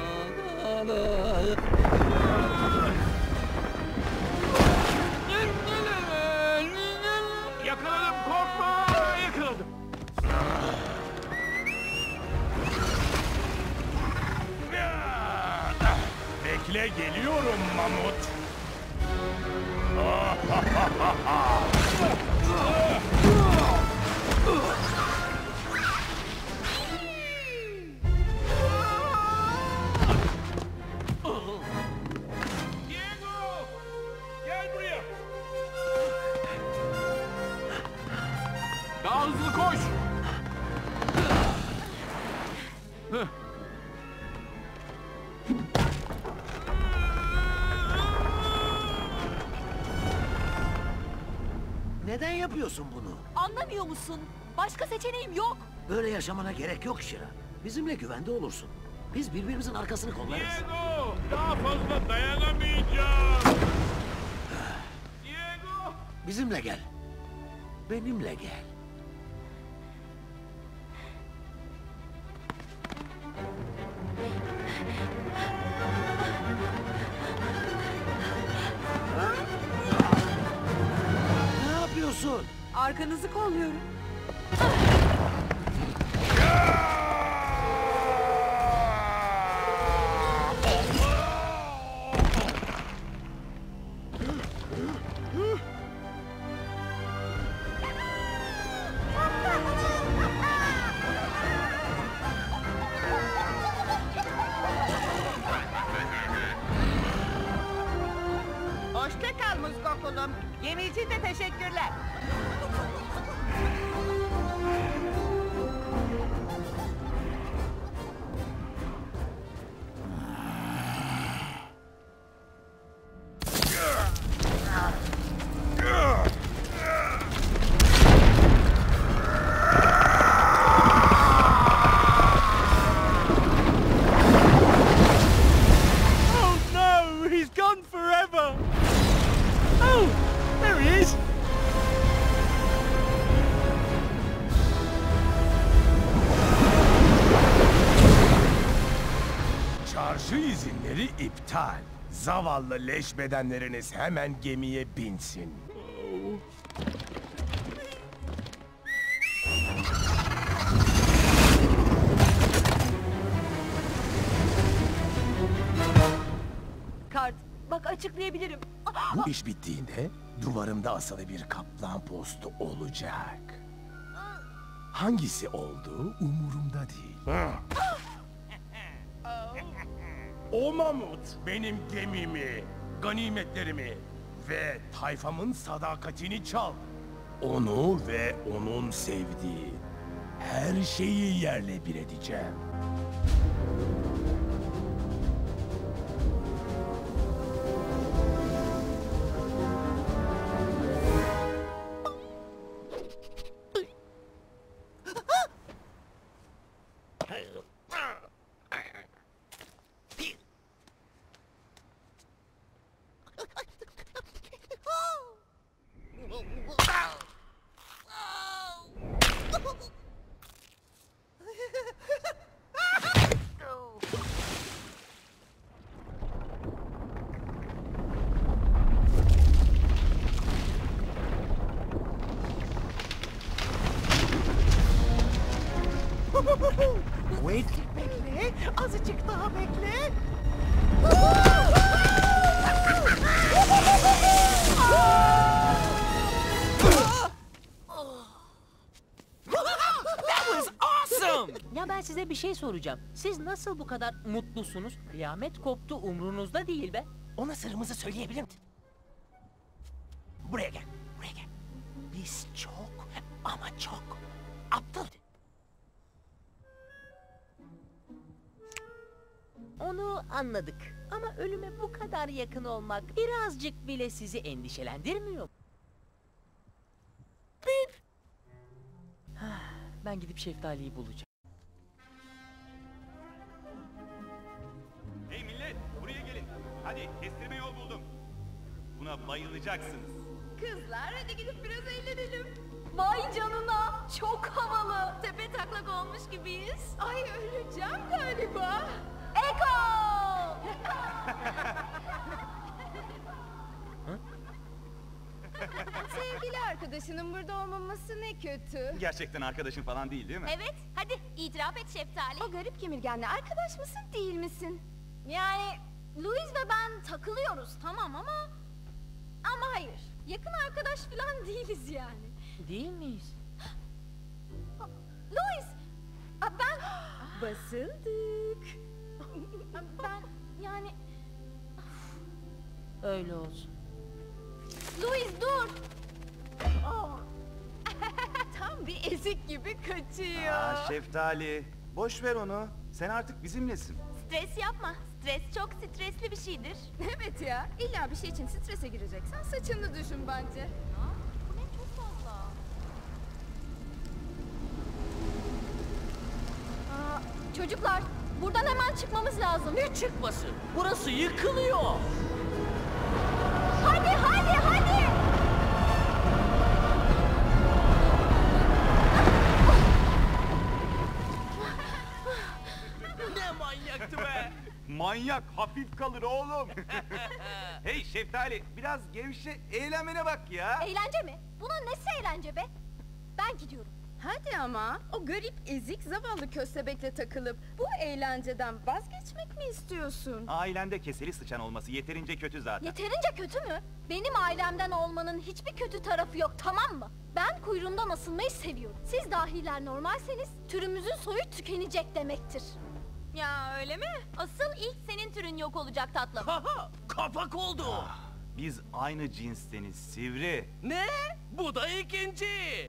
Yakaladım, korkma. Yakaladım. Bekle, geliyorum mamut. Diego! Gel buraya. Daha hızlı koş. Neden yapıyorsun bunu? Anlamıyor musun? Başka seçeneğim yok. Böyle yaşamana gerek yok Şira. Bizimle güvende olursun. Biz birbirimizin arkasını kollarız. Diego! Daha fazla dayanamayacağım. Diego! Bizimle gel. Benimle gel. Ne yapıyorsun? Arkanızı kolluyorum. Hoşça kal Muskokulum. Yemi için de teşekkürler. Oh no! He's gone forever! Oh! There he is! Çarşı izinleri iptal. Zavallı leş bedenleriniz hemen gemiye binsin. Kart, bak açıklayabilirim. Bu iş bittiğinde duvarımda asılı bir kaplan postu olacak. Hangisi olduğu umurumda değil. O mamut benim gemimi, ganimetlerimi ve tayfamın sadakatini çaldı. Onu ve onun sevdiği her şeyi yerle bir edeceğim. Wait. Bekle. Azıcık daha bekle. That was awesome! Ya ben size bir şey soracağım. Siz nasıl bu kadar mutlusunuz? Kıyamet koptu, umrunuzda değil be. Ona sırrımızı söyleyebilir misin? Buraya gel. Buraya gel. Biz çok ama çok aptal. Onu anladık. Ama ölüme bu kadar yakın olmak birazcık bile sizi endişelendirmiyor mu? Bip! Ben gidip şeftaliyi bulacağım. Hey millet, buraya gelin. Hadi, kestirme yol buldum. Buna bayılacaksınız. Kızlar hadi gidip biraz eğlenelim. Vay canına çok havalı. Tepe taklak olmuş gibiyiz. Ay öleceğim galiba. Eko! Sevgili arkadaşının burada olmaması ne kötü. Gerçekten arkadaşın falan değil mi? Evet hadi itiraf et Şeftali. O garip kemirgenle arkadaş mısın değil misin? Yani Louis ve ben takılıyoruz tamam ama hayır. Yakın arkadaş falan değiliz yani. Değil miyiz? Louis! Ben... Basıldık. Ben yani... Öyle olsun. Louis dur! Tam bir ezik gibi kaçıyor. Aa, Şeftali, boş ver onu. Sen artık bizimlesin. Stres yapma. Stres çok stresli bir şeydir. Evet ya, illa bir şey için strese gireceksen saçını düşün bence. Bu ne çok fazla. Çocuklar, Buradan hemen çıkmamız lazım. Ne çıkması? Burası yıkılıyor. Hadi hadi hadi. Ne manyaktı be! Manyak hafif kalır oğlum. Hey Şeftali, biraz gevşe, eğlenmene bak ya. Eğlence mi? Bunun nesi eğlence be? Ben gidiyorum. Hadi ama o garip ezik zavallı köstebekle takılıp bu eğlenceden vazgeçmek mi istiyorsun? Ailende keseli sıçan olması yeterince kötü zaten. Yeterince kötü mü? Benim ailemden olmanın hiçbir kötü tarafı yok, tamam mı? Ben kuyruğumdan asılmayı seviyorum. Siz dahiler normalseniz türümüzün soyu tükenecek demektir. Ya öyle mi? Asıl ilk senin türün yok olacak tatlım. Haha! Kapak oldu! Biz aynı cinsteniz Sivri. Ne? Bu da ikinci!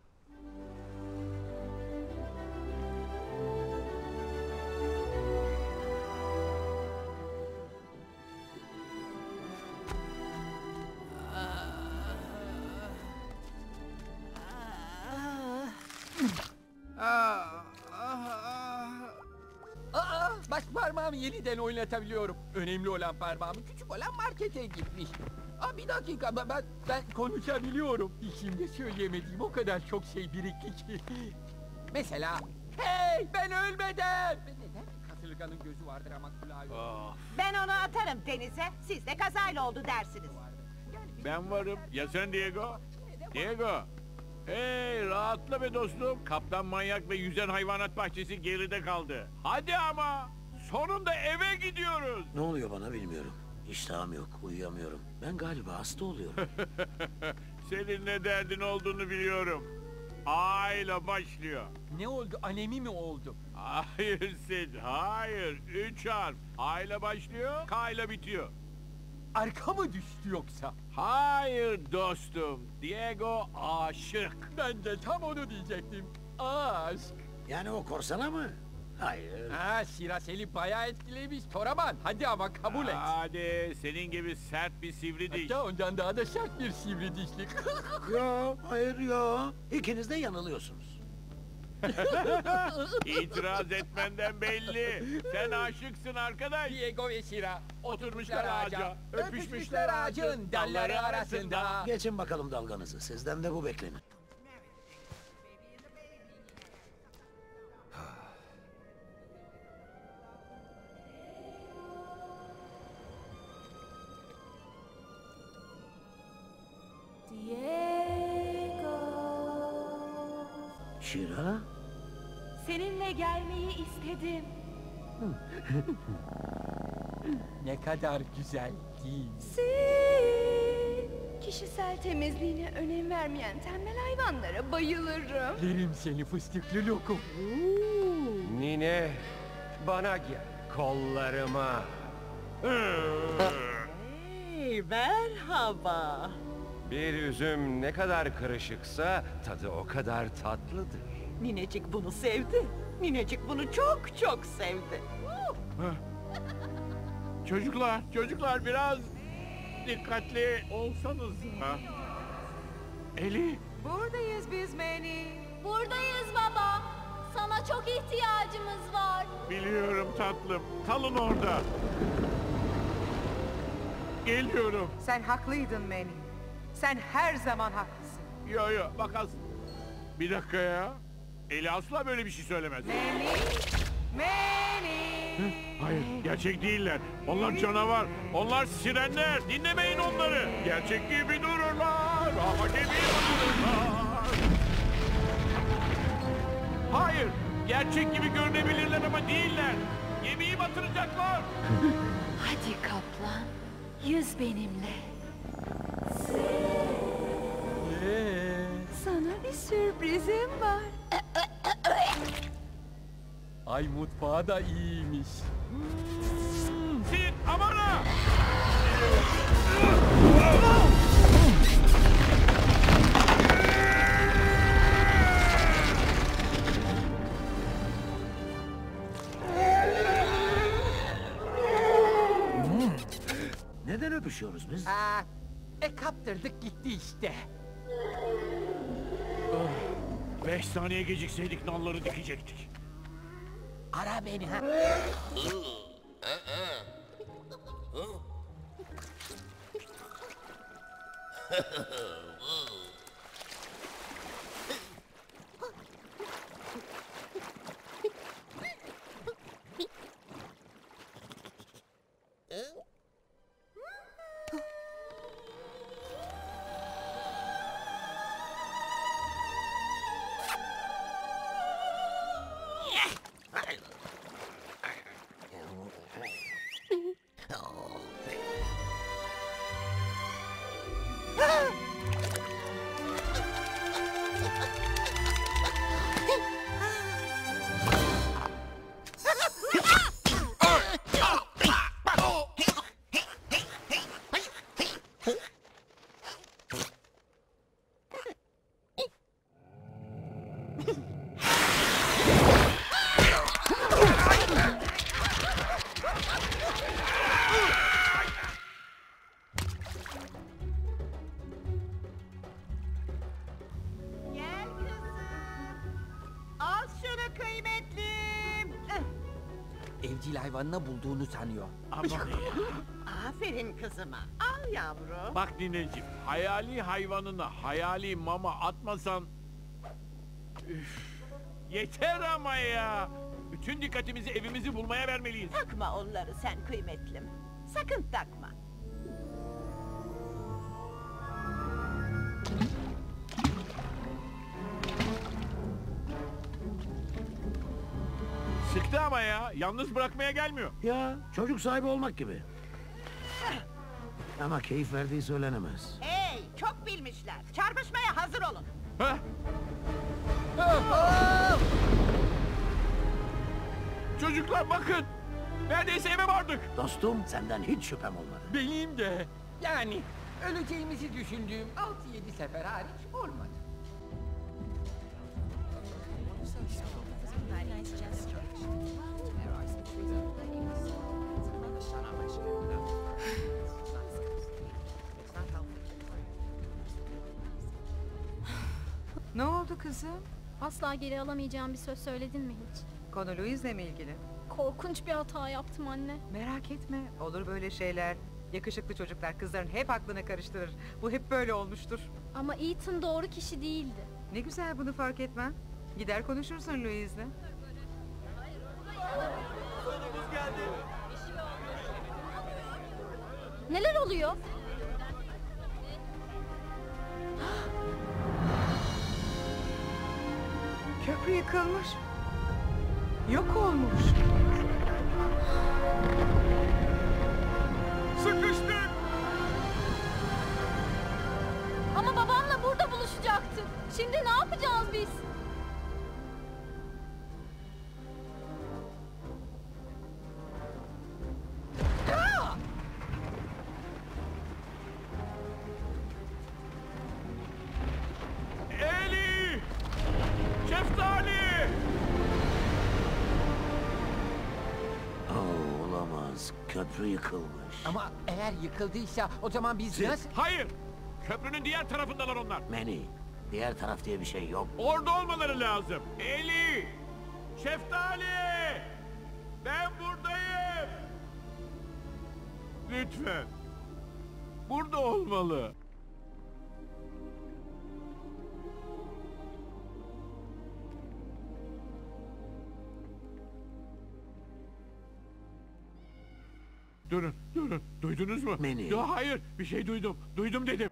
Baş parmağımı yeniden oynatabiliyorum. Önemli olan parmağımın küçük olan markete gitmiş. Bir dakika, ben konuşabiliyorum. İçimde söyleyemediğim o kadar çok şey birikti ki. Mesela, hey ben ölmedim. Neden? Kasırganın gözü vardır ama kulağı yok. Ben onu atarım denize. Siz de kazayla oldu dersiniz. Ben varım. Ya sen Diego? Diego! Hey rahatla be dostum. Kaptan Manyak ve Yüzen Hayvanat Bahçesi geride kaldı. Hadi ama! Sonunda eve gidiyoruz. Ne oluyor bana bilmiyorum. İştahım yok, uyuyamıyorum. Ben galiba hasta oluyorum. Senin ne derdin olduğunu biliyorum. A ile başlıyor. Ne oldu? Anemi mi oldu? Hayır Sid, hayır. 3 harf. A ile başlıyor, K ile bitiyor. Arka mı düştü yoksa? Hayır dostum. Diego aşık. Ben de tam onu diyecektim. Aşk. Yani o korsana mı? Hayır. Siraseli bayağı etkilemiş Toraman. Hadi ama kabul et. Hadi senin gibi sert bir sivri diş. Hatta ondan daha da sert bir sivri dişlik. Yo, hayır yo. İkiniz de yanılıyorsunuz. İtiraz etmenden belli. Sen aşıksın arkadaş. Diego ve Sira oturmuşlar ağaca, öpüşmüşler ağacın dalları arasında. Geçin bakalım dalganızı. Sizden de bu beklenir. Şira? Seninle gelmeyi istedim. Ne kadar güzel değil. Kişisel temizliğine önem vermeyen tembel hayvanlara bayılırım. Yerim seni fıstıklı lokum. Nine, bana gel kollarıma. Hey, merhaba. Bir üzüm ne kadar kırışıksa tadı o kadar tatlıdır. Ninecik bunu sevdi. Ninecik bunu çok çok sevdi. Çocuklar biraz dikkatli olsanız. Eli. Buradayız biz Manny. Buradayız baba. Sana çok ihtiyacımız var. Biliyorum tatlım. Kalın orada. Geliyorum. Sen haklıydın Manny. Sen her zaman haklısın. Yo bak az. Bir dakika ya. Eli asla böyle bir şey söylemez. Manny! Hayır, gerçek değiller. Onlar canavar, onlar sirenler. Dinlemeyin onları. Gerçek gibi dururlar ama gemi batırırlar. Hayır, gerçek gibi görünebilirler ama değiller. Gemiyi batıracaklar. Hadi kaplan, yüz benimle. Sana bir sürprizim var. Ay mutfağı da iyiymiş. Sid, amana! Neden öpüşüyoruz biz? Kaptırdık gitti işte. 5 saniye gecikseydik nalları dikecektik. Ara beni ha. Gel kızım. Al şunu kıymetlim. Evcil hayvanına bulduğunu sanıyor. Aman ya. Aferin kızıma. Al yavrum. Bak nineciğim, hayali hayvanına hayali mama atmasan... Üf, yeter ama ya! Bütün dikkatimizi evimizi bulmaya vermeliyiz. Takma onları sen kıymetlim. Sakın takma. Sıktı ama ya, yalnız bırakmaya gelmiyor. Ya çocuk sahibi olmak gibi. Ama keyif verdiği söylenemez. Hey, çok bilmişler. Çarpışmaya hazır olun. Hah! Çocuklar bakın! Neredeyse eve vardık. Dostum senden hiç şüphem olmadı. Benim de. Yani öleceğimizi düşündüğüm 6-7 sefer hariç olmadı. Ne oldu kızım? Asla geri alamayacağım bir söz söyledin mi hiç? Konu Louise'le mi ilgili? Korkunç bir hata yaptım anne. Merak etme, olur böyle şeyler. Yakışıklı çocuklar kızların hep aklını karıştırır. Bu hep böyle olmuştur. Ama Ethan doğru kişi değildi. Ne güzel bunu fark etmen. Gider konuşursun Louise'le. Neler oluyor? Köprü yıkılmış. Yok olmuş. Sıkıştık! Ama babamla burada buluşacaktık. Şimdi ne yapacağız biz? Eli! Şeftali! Olamaz. Köprü yıkılmış. Ama eğer yıkıldıysa o zaman biz nasıl... Hayır! Köprünün diğer tarafındalar onlar. Manny, diğer taraf diye bir şey yok. Orada olmaları lazım. Eli! Şeftali! Ben buradayım! Lütfen. Burada olmalı. Durun, durun. Duydunuz mu? Manny. Ya hayır, bir şey duydum. Duydum dedim.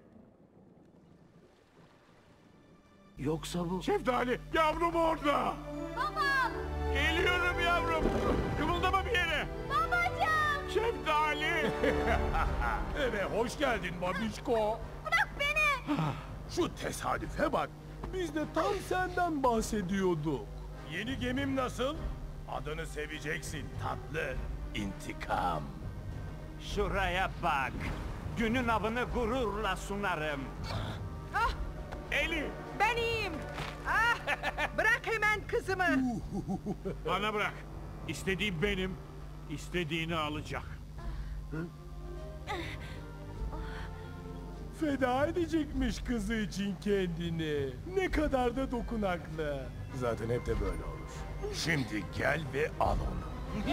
Yoksa bu... Şeftali, yavrum orada. Baba! Geliyorum yavrum. Kımıldama bir yere. Babacığım! Şeftali. Eve hoş geldin babişko. Bırak beni! Şu tesadüfe bak. Biz de tam senden bahsediyorduk. Yeni gemim nasıl? Adını seveceksin tatlı. İntikam. Şuraya bak. Günün avını gururla sunarım. Ah, Eli. ben iyiyim. Ah, bırak hemen kızımı. Bana bırak. İstediği benim. İstediğini alacak. Feda edecekmiş kızı için kendini. Ne kadar da dokunaklı. Zaten hep de böyle olur. Şimdi gel ve al onu.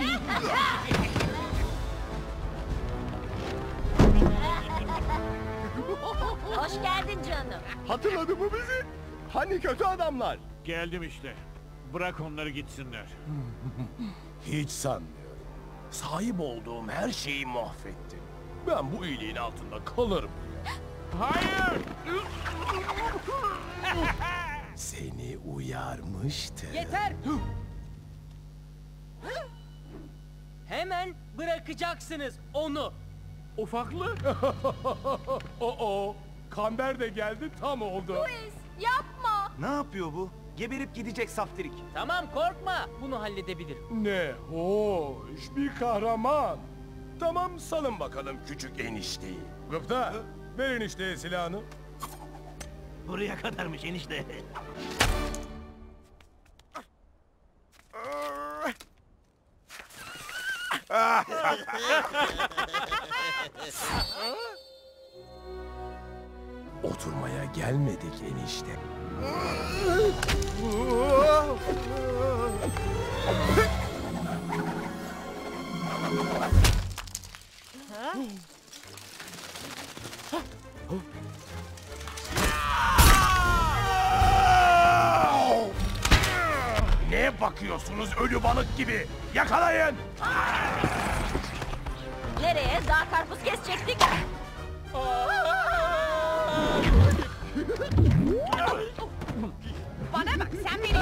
Hoş geldin canım. Hatırladı mı bizi? Hani kötü adamlar? Geldim işte. Bırak onları gitsinler. Hiç sanmıyorum. Sahip olduğum her şeyi mahvettin. Ben bu iyiliğin altında kalırım. Hayır! Seni uyarmıştım. Yeter! Hemen bırakacaksınız onu. Ufaklı? Kamber de geldi, tam oldu. Louis yapma. Ne yapıyor bu? Geberip gidecek saftirik. Tamam, korkma. Bunu halledebilirim. Ne hoş, bir kahraman. Tamam, salın bakalım küçük enişteyi. Gıpta, ver enişteye silahını. Buraya kadarmış enişte. Oturmaya gelmedik enişte. Ne bakıyorsunuz ölü balık gibi? Yakalayın! Nereye? Daha karpuz kesecektik. Bana bak sen beni...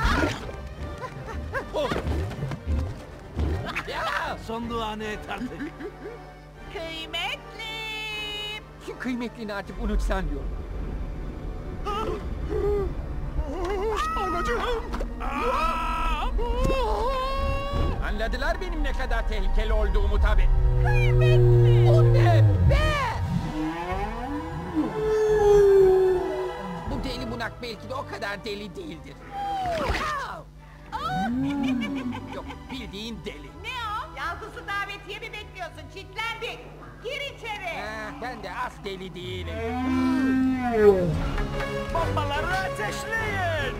Son duanı et artık. Kıymetli. Şu kıymetlini artık unutsan diyorum. Anacığım! Anladılar benim ne kadar tehlikeli olduğumu tabii. Kıymetli. O ne be? Bu deli bunak belki de o kadar deli değildir. Yok, bildiğin deli. Ne o? Yalnızı davetiye mi bekliyorsun? Çitlendik. Gir içeri. Ben de az deli değilim. Bombaları ateşleyin!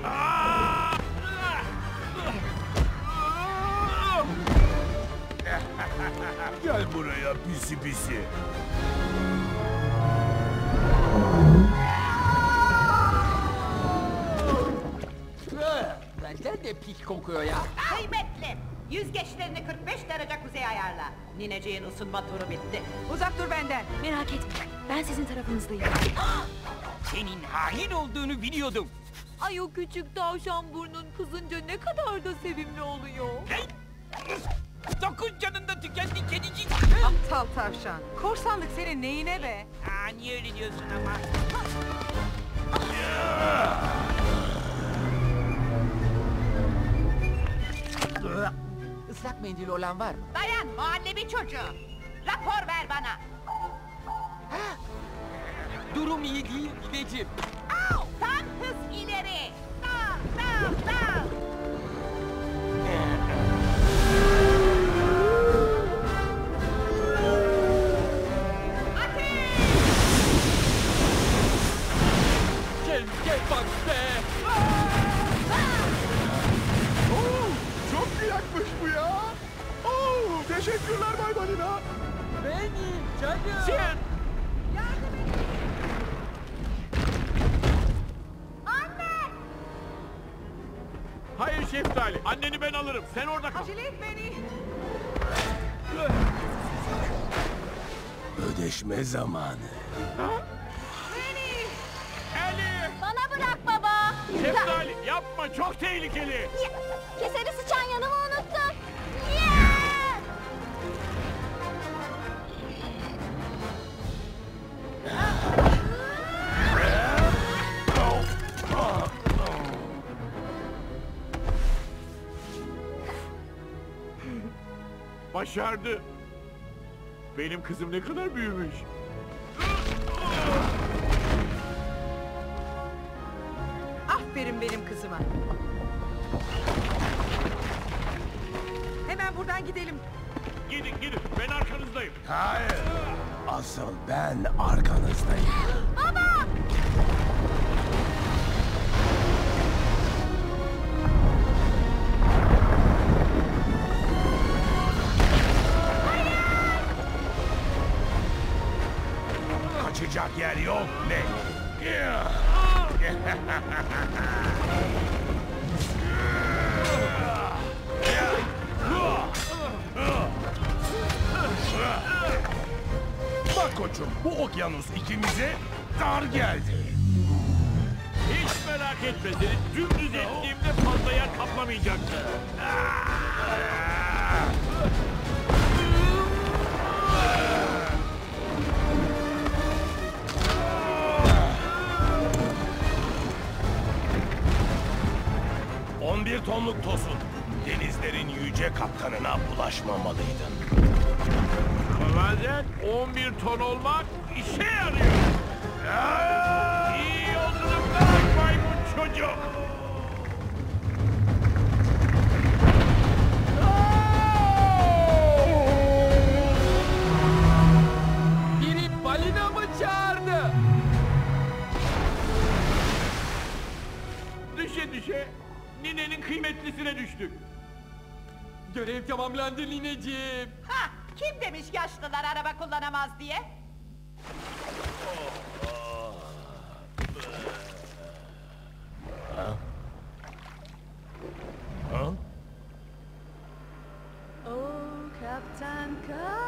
Gel buraya pisi pisi. Benden de pis kokuyor ya. Kıymetli. Yüzgeçlerini 45 derece kuzey ayarla. Nineciğin ısınma turu bitti. Uzak dur benden. Merak etme. Ben sizin tarafınızdayım. Senin hain olduğunu biliyordum. Ay o küçük tavşan burnun kızınca ne kadar da sevimli oluyor. Dokuz canında tükendi kedicik. Aptal tavşan. Korsanlık senin neyine be? Niye öyle diyorsun ama? Islak mendil olan var mı? Dayan muhallebi çocuğu. Rapor ver bana. Durum iyi değil gideceğim. Au! Tam hız ileri. Dal, dal, dal. Gel bak be! Çok kıyakmış bu ya. Teşekkürler Bay Balina. Benim canım! Sen! Anne! Hayır Şeftali, anneni ben alırım. Sen orada kal. Acele et beni. Ödeşme zamanı. Ali! Bana bırak baba. Şeftali yapma, çok tehlikeli. Keseri sıçan yanımı unuttum. Başardı. Benim kızım ne kadar büyümüş. Aferin benim kızıma. Hemen buradan gidelim. Gidin, ben arkanızdayım. Hayır. Asıl ben arkanızdayım. Baba! Kaçacak yer yok ne? Bak koçum, bu okyanus ikimize dar geldi. Hiç merak etme, seni dümdüz ettiğimde fazla yer kaplamayacaktı. ...11 tonluk tosun. Denizlerin yüce kaptanına bulaşmamalıydın. Bazen 11 ton olmak işe yarıyor. İyi yolculuklar maymun çocuk. Biri balina mı çağırdı? Düşe düşe ninenin kıymetlisine düştük. Görev tamamlandı nineciğim. Ha, kim demiş yaşlılar araba kullanamaz diye? Ha? Oh Kaptan Ka.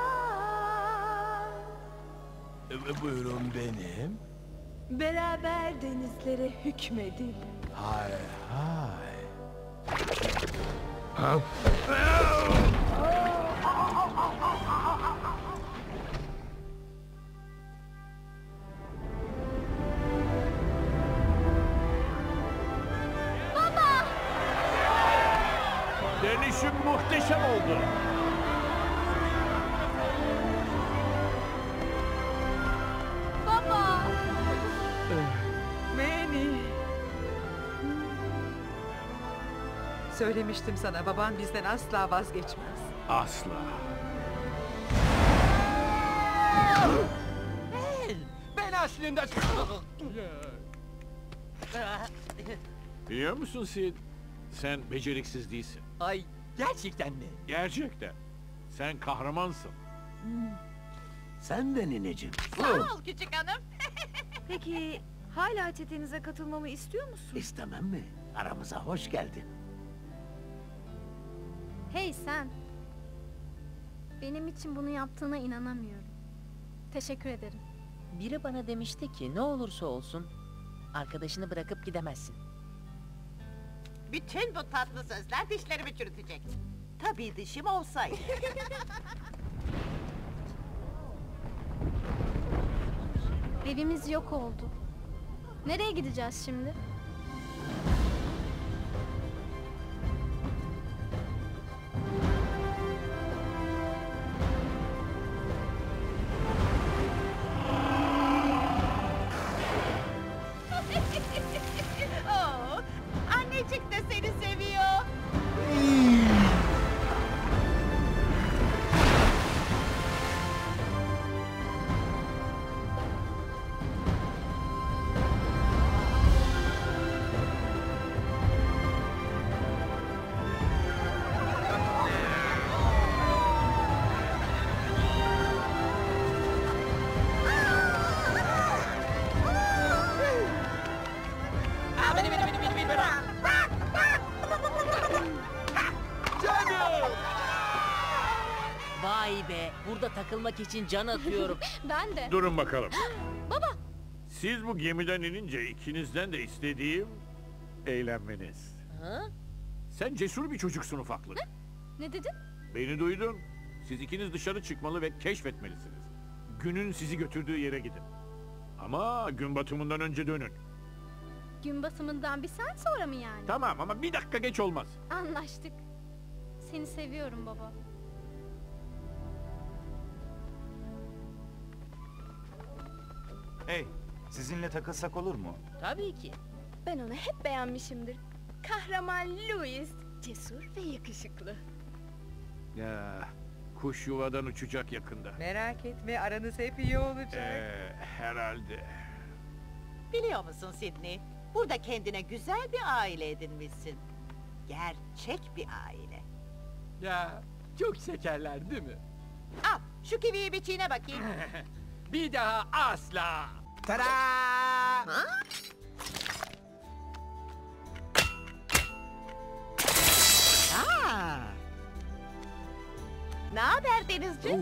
Buyurun benim. Beraber denizlere hükmedin. Hay hay. Ha? Baba! Dönüşüm muhteşem oldu. Baba! Manny. Söylemiştim sana, baban bizden asla vazgeçmez. Asla. Hey, ben aslında... Biliyor musun Sid? Sen beceriksiz değilsin. Ay, gerçekten mi? Gerçekten. Sen kahramansın. Sen de nineciğim. Sağ ol küçük hanım. Peki hala çetenize katılmamı istiyor musun? İstemem mi? Aramıza hoş geldin. Hey sen! Benim için bunu yaptığına inanamıyorum. Teşekkür ederim. Biri bana demişti ki ne olursa olsun arkadaşını bırakıp gidemezsin. Bütün bu tatlı sözler dişlerimi çürütecek. Tabii dişim olsaydı. Evimiz yok oldu. Nereye gideceğiz şimdi? Oo, annecik de seni seviyor. Vay be, burada takılmak için can atıyorum. Ben de. Durun bakalım. Baba! Siz bu gemiden inince ikinizden de istediğim eğlenmeniz. Ha? Sen cesur bir çocuksun ufaklık. Ne dedin? Beni duydun. Siz ikiniz dışarı çıkmalı ve keşfetmelisiniz. Günün sizi götürdüğü yere gidin. Ama gün batımından önce dönün. Gün batımından bir saat sonra mı yani? Tamam ama bir dakika geç olmaz. Anlaştık. Seni seviyorum baba. Hey, sizinle takılsak olur mu? Tabii ki. Ben onu hep beğenmişimdir. Kahraman Louis, cesur ve yakışıklı. Ya, kuş yuvadan uçacak yakında. Merak etme, aranız hep iyi olacak. Herhalde. Biliyor musun Sidney? Burada kendine güzel bir aile edinmişsin. Gerçek bir aile. Ya, çok şekerler değil mi? Al, şu kiviyi bir çiğne bakayım. Bir daha asla. Tada! Ne haber Denizci?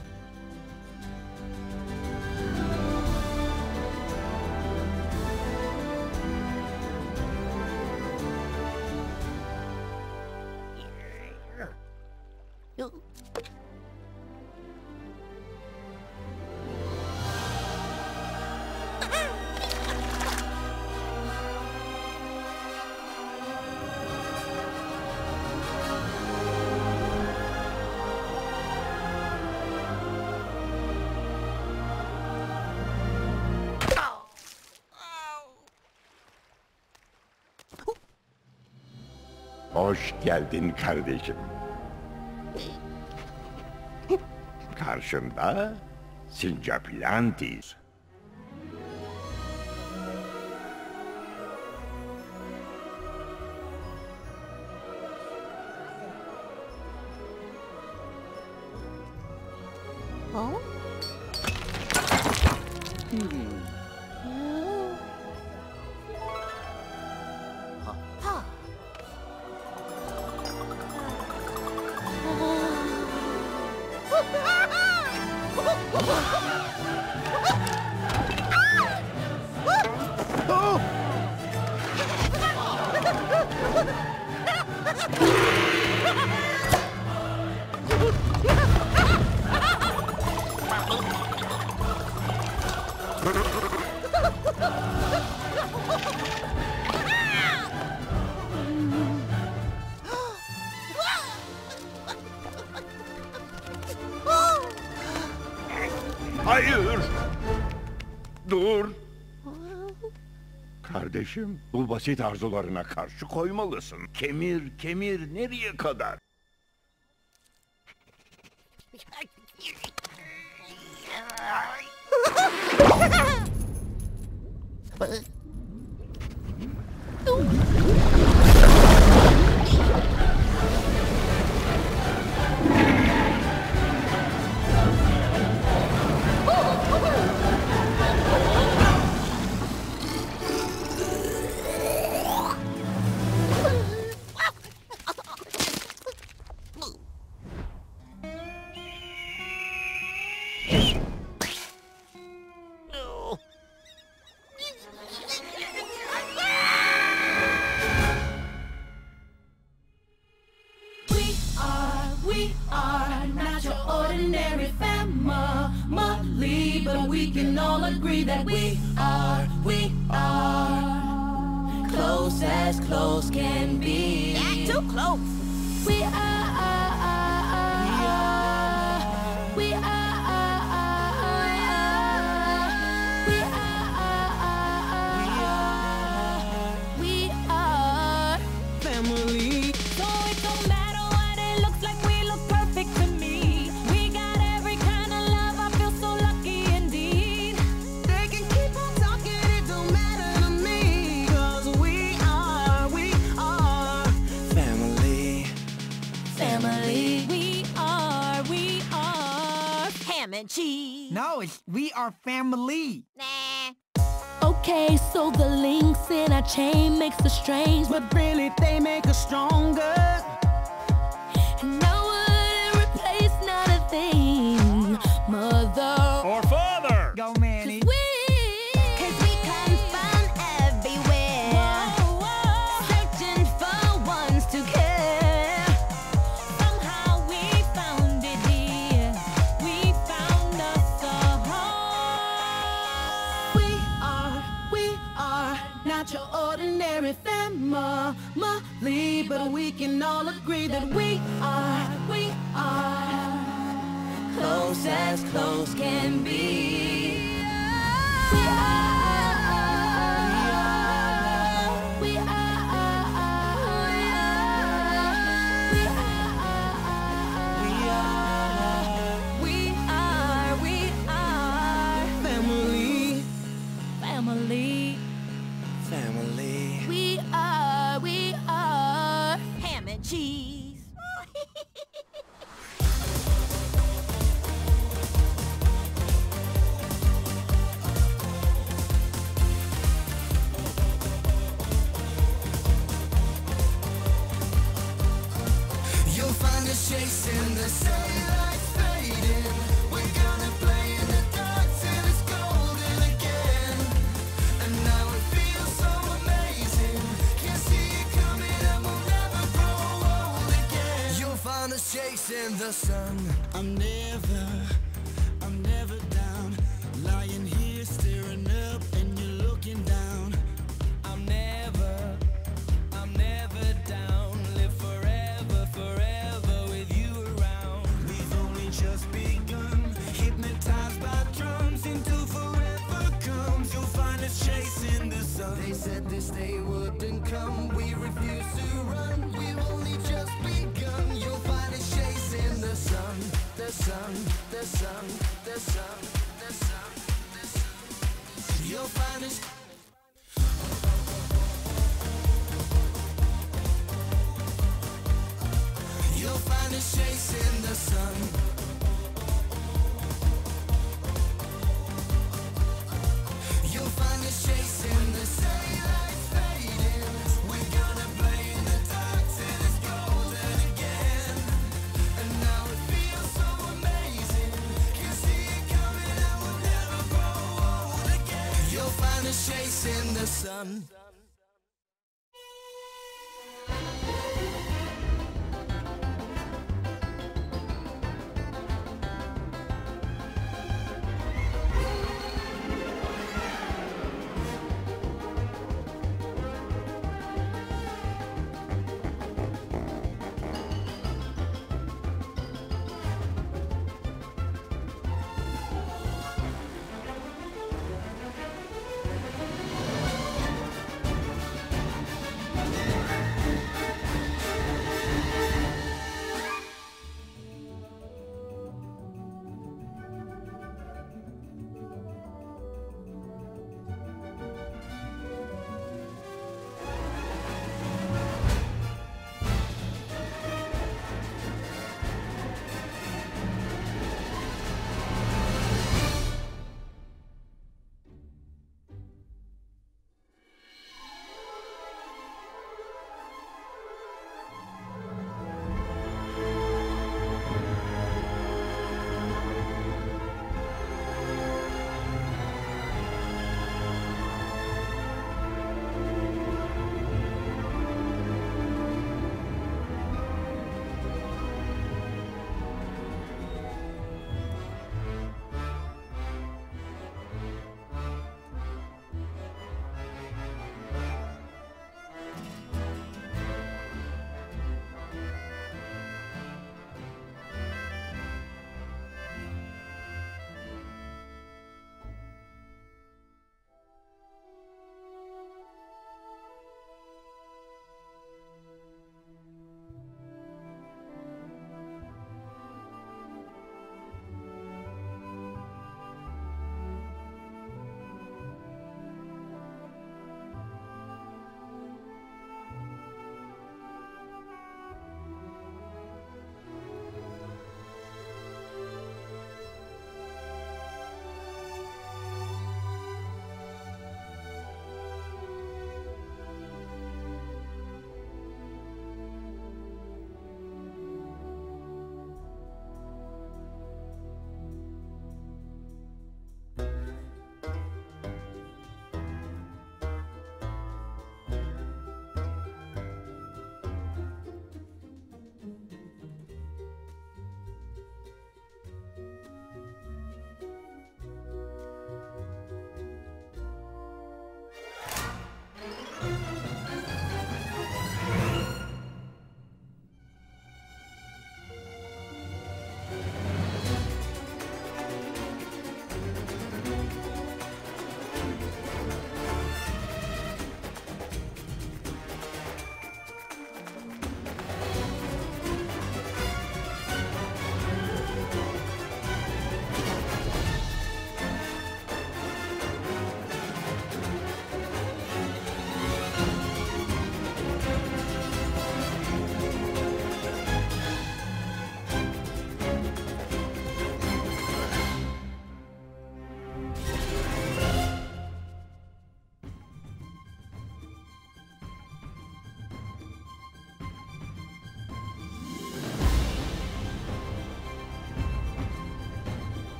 Hoş geldin kardeşim. Karşında Sincap Lantis. Hayır! Dur! Kardeşim, bu basit arzularına karşı koymalısın. Kemir, kemir, nereye kadar? We are not your ordinary family, but we can all agree that we are close as close can be. Not too close. We are. Family. So it don't matter what it looks like, we look perfect to me. We got every kind of love, I feel so lucky indeed. They can keep on talking, it don't matter to me. 'Cause we are family. Family. We are Ham and cheese. No, we are family. Nah. Okay, so the links in our chain makes us strange, but really they make us stronger. And I wouldn't replace not a thing, mother or father. Go, Manny. Cause we can find everywhere. Searching for ones to care. Somehow we found it here. We found us a home. We are not your ordinary family, but we can all agree that we are close as close can be. We are family. Family. We are Ham and cheese. chasing the sun. I'm never down. Lying here staring up and you're looking down. I'm never down. Live forever with you around. We've only just begun. Hypnotized by drums until forever comes. You'll find us chasing the sun. They said this day wouldn't come. We refuse to run. We've only just begun. You'll find us chasing the sun. The sun, the sun, the sun, the sun, the sun. You'll find us. You'll find us chasing the sun. You'll find us chasing the daylight's fading. We're gonna play in the dark till it's golden again. And now it feels so amazing. Can see it coming and we'll never grow old again. You'll find us chasing the sun.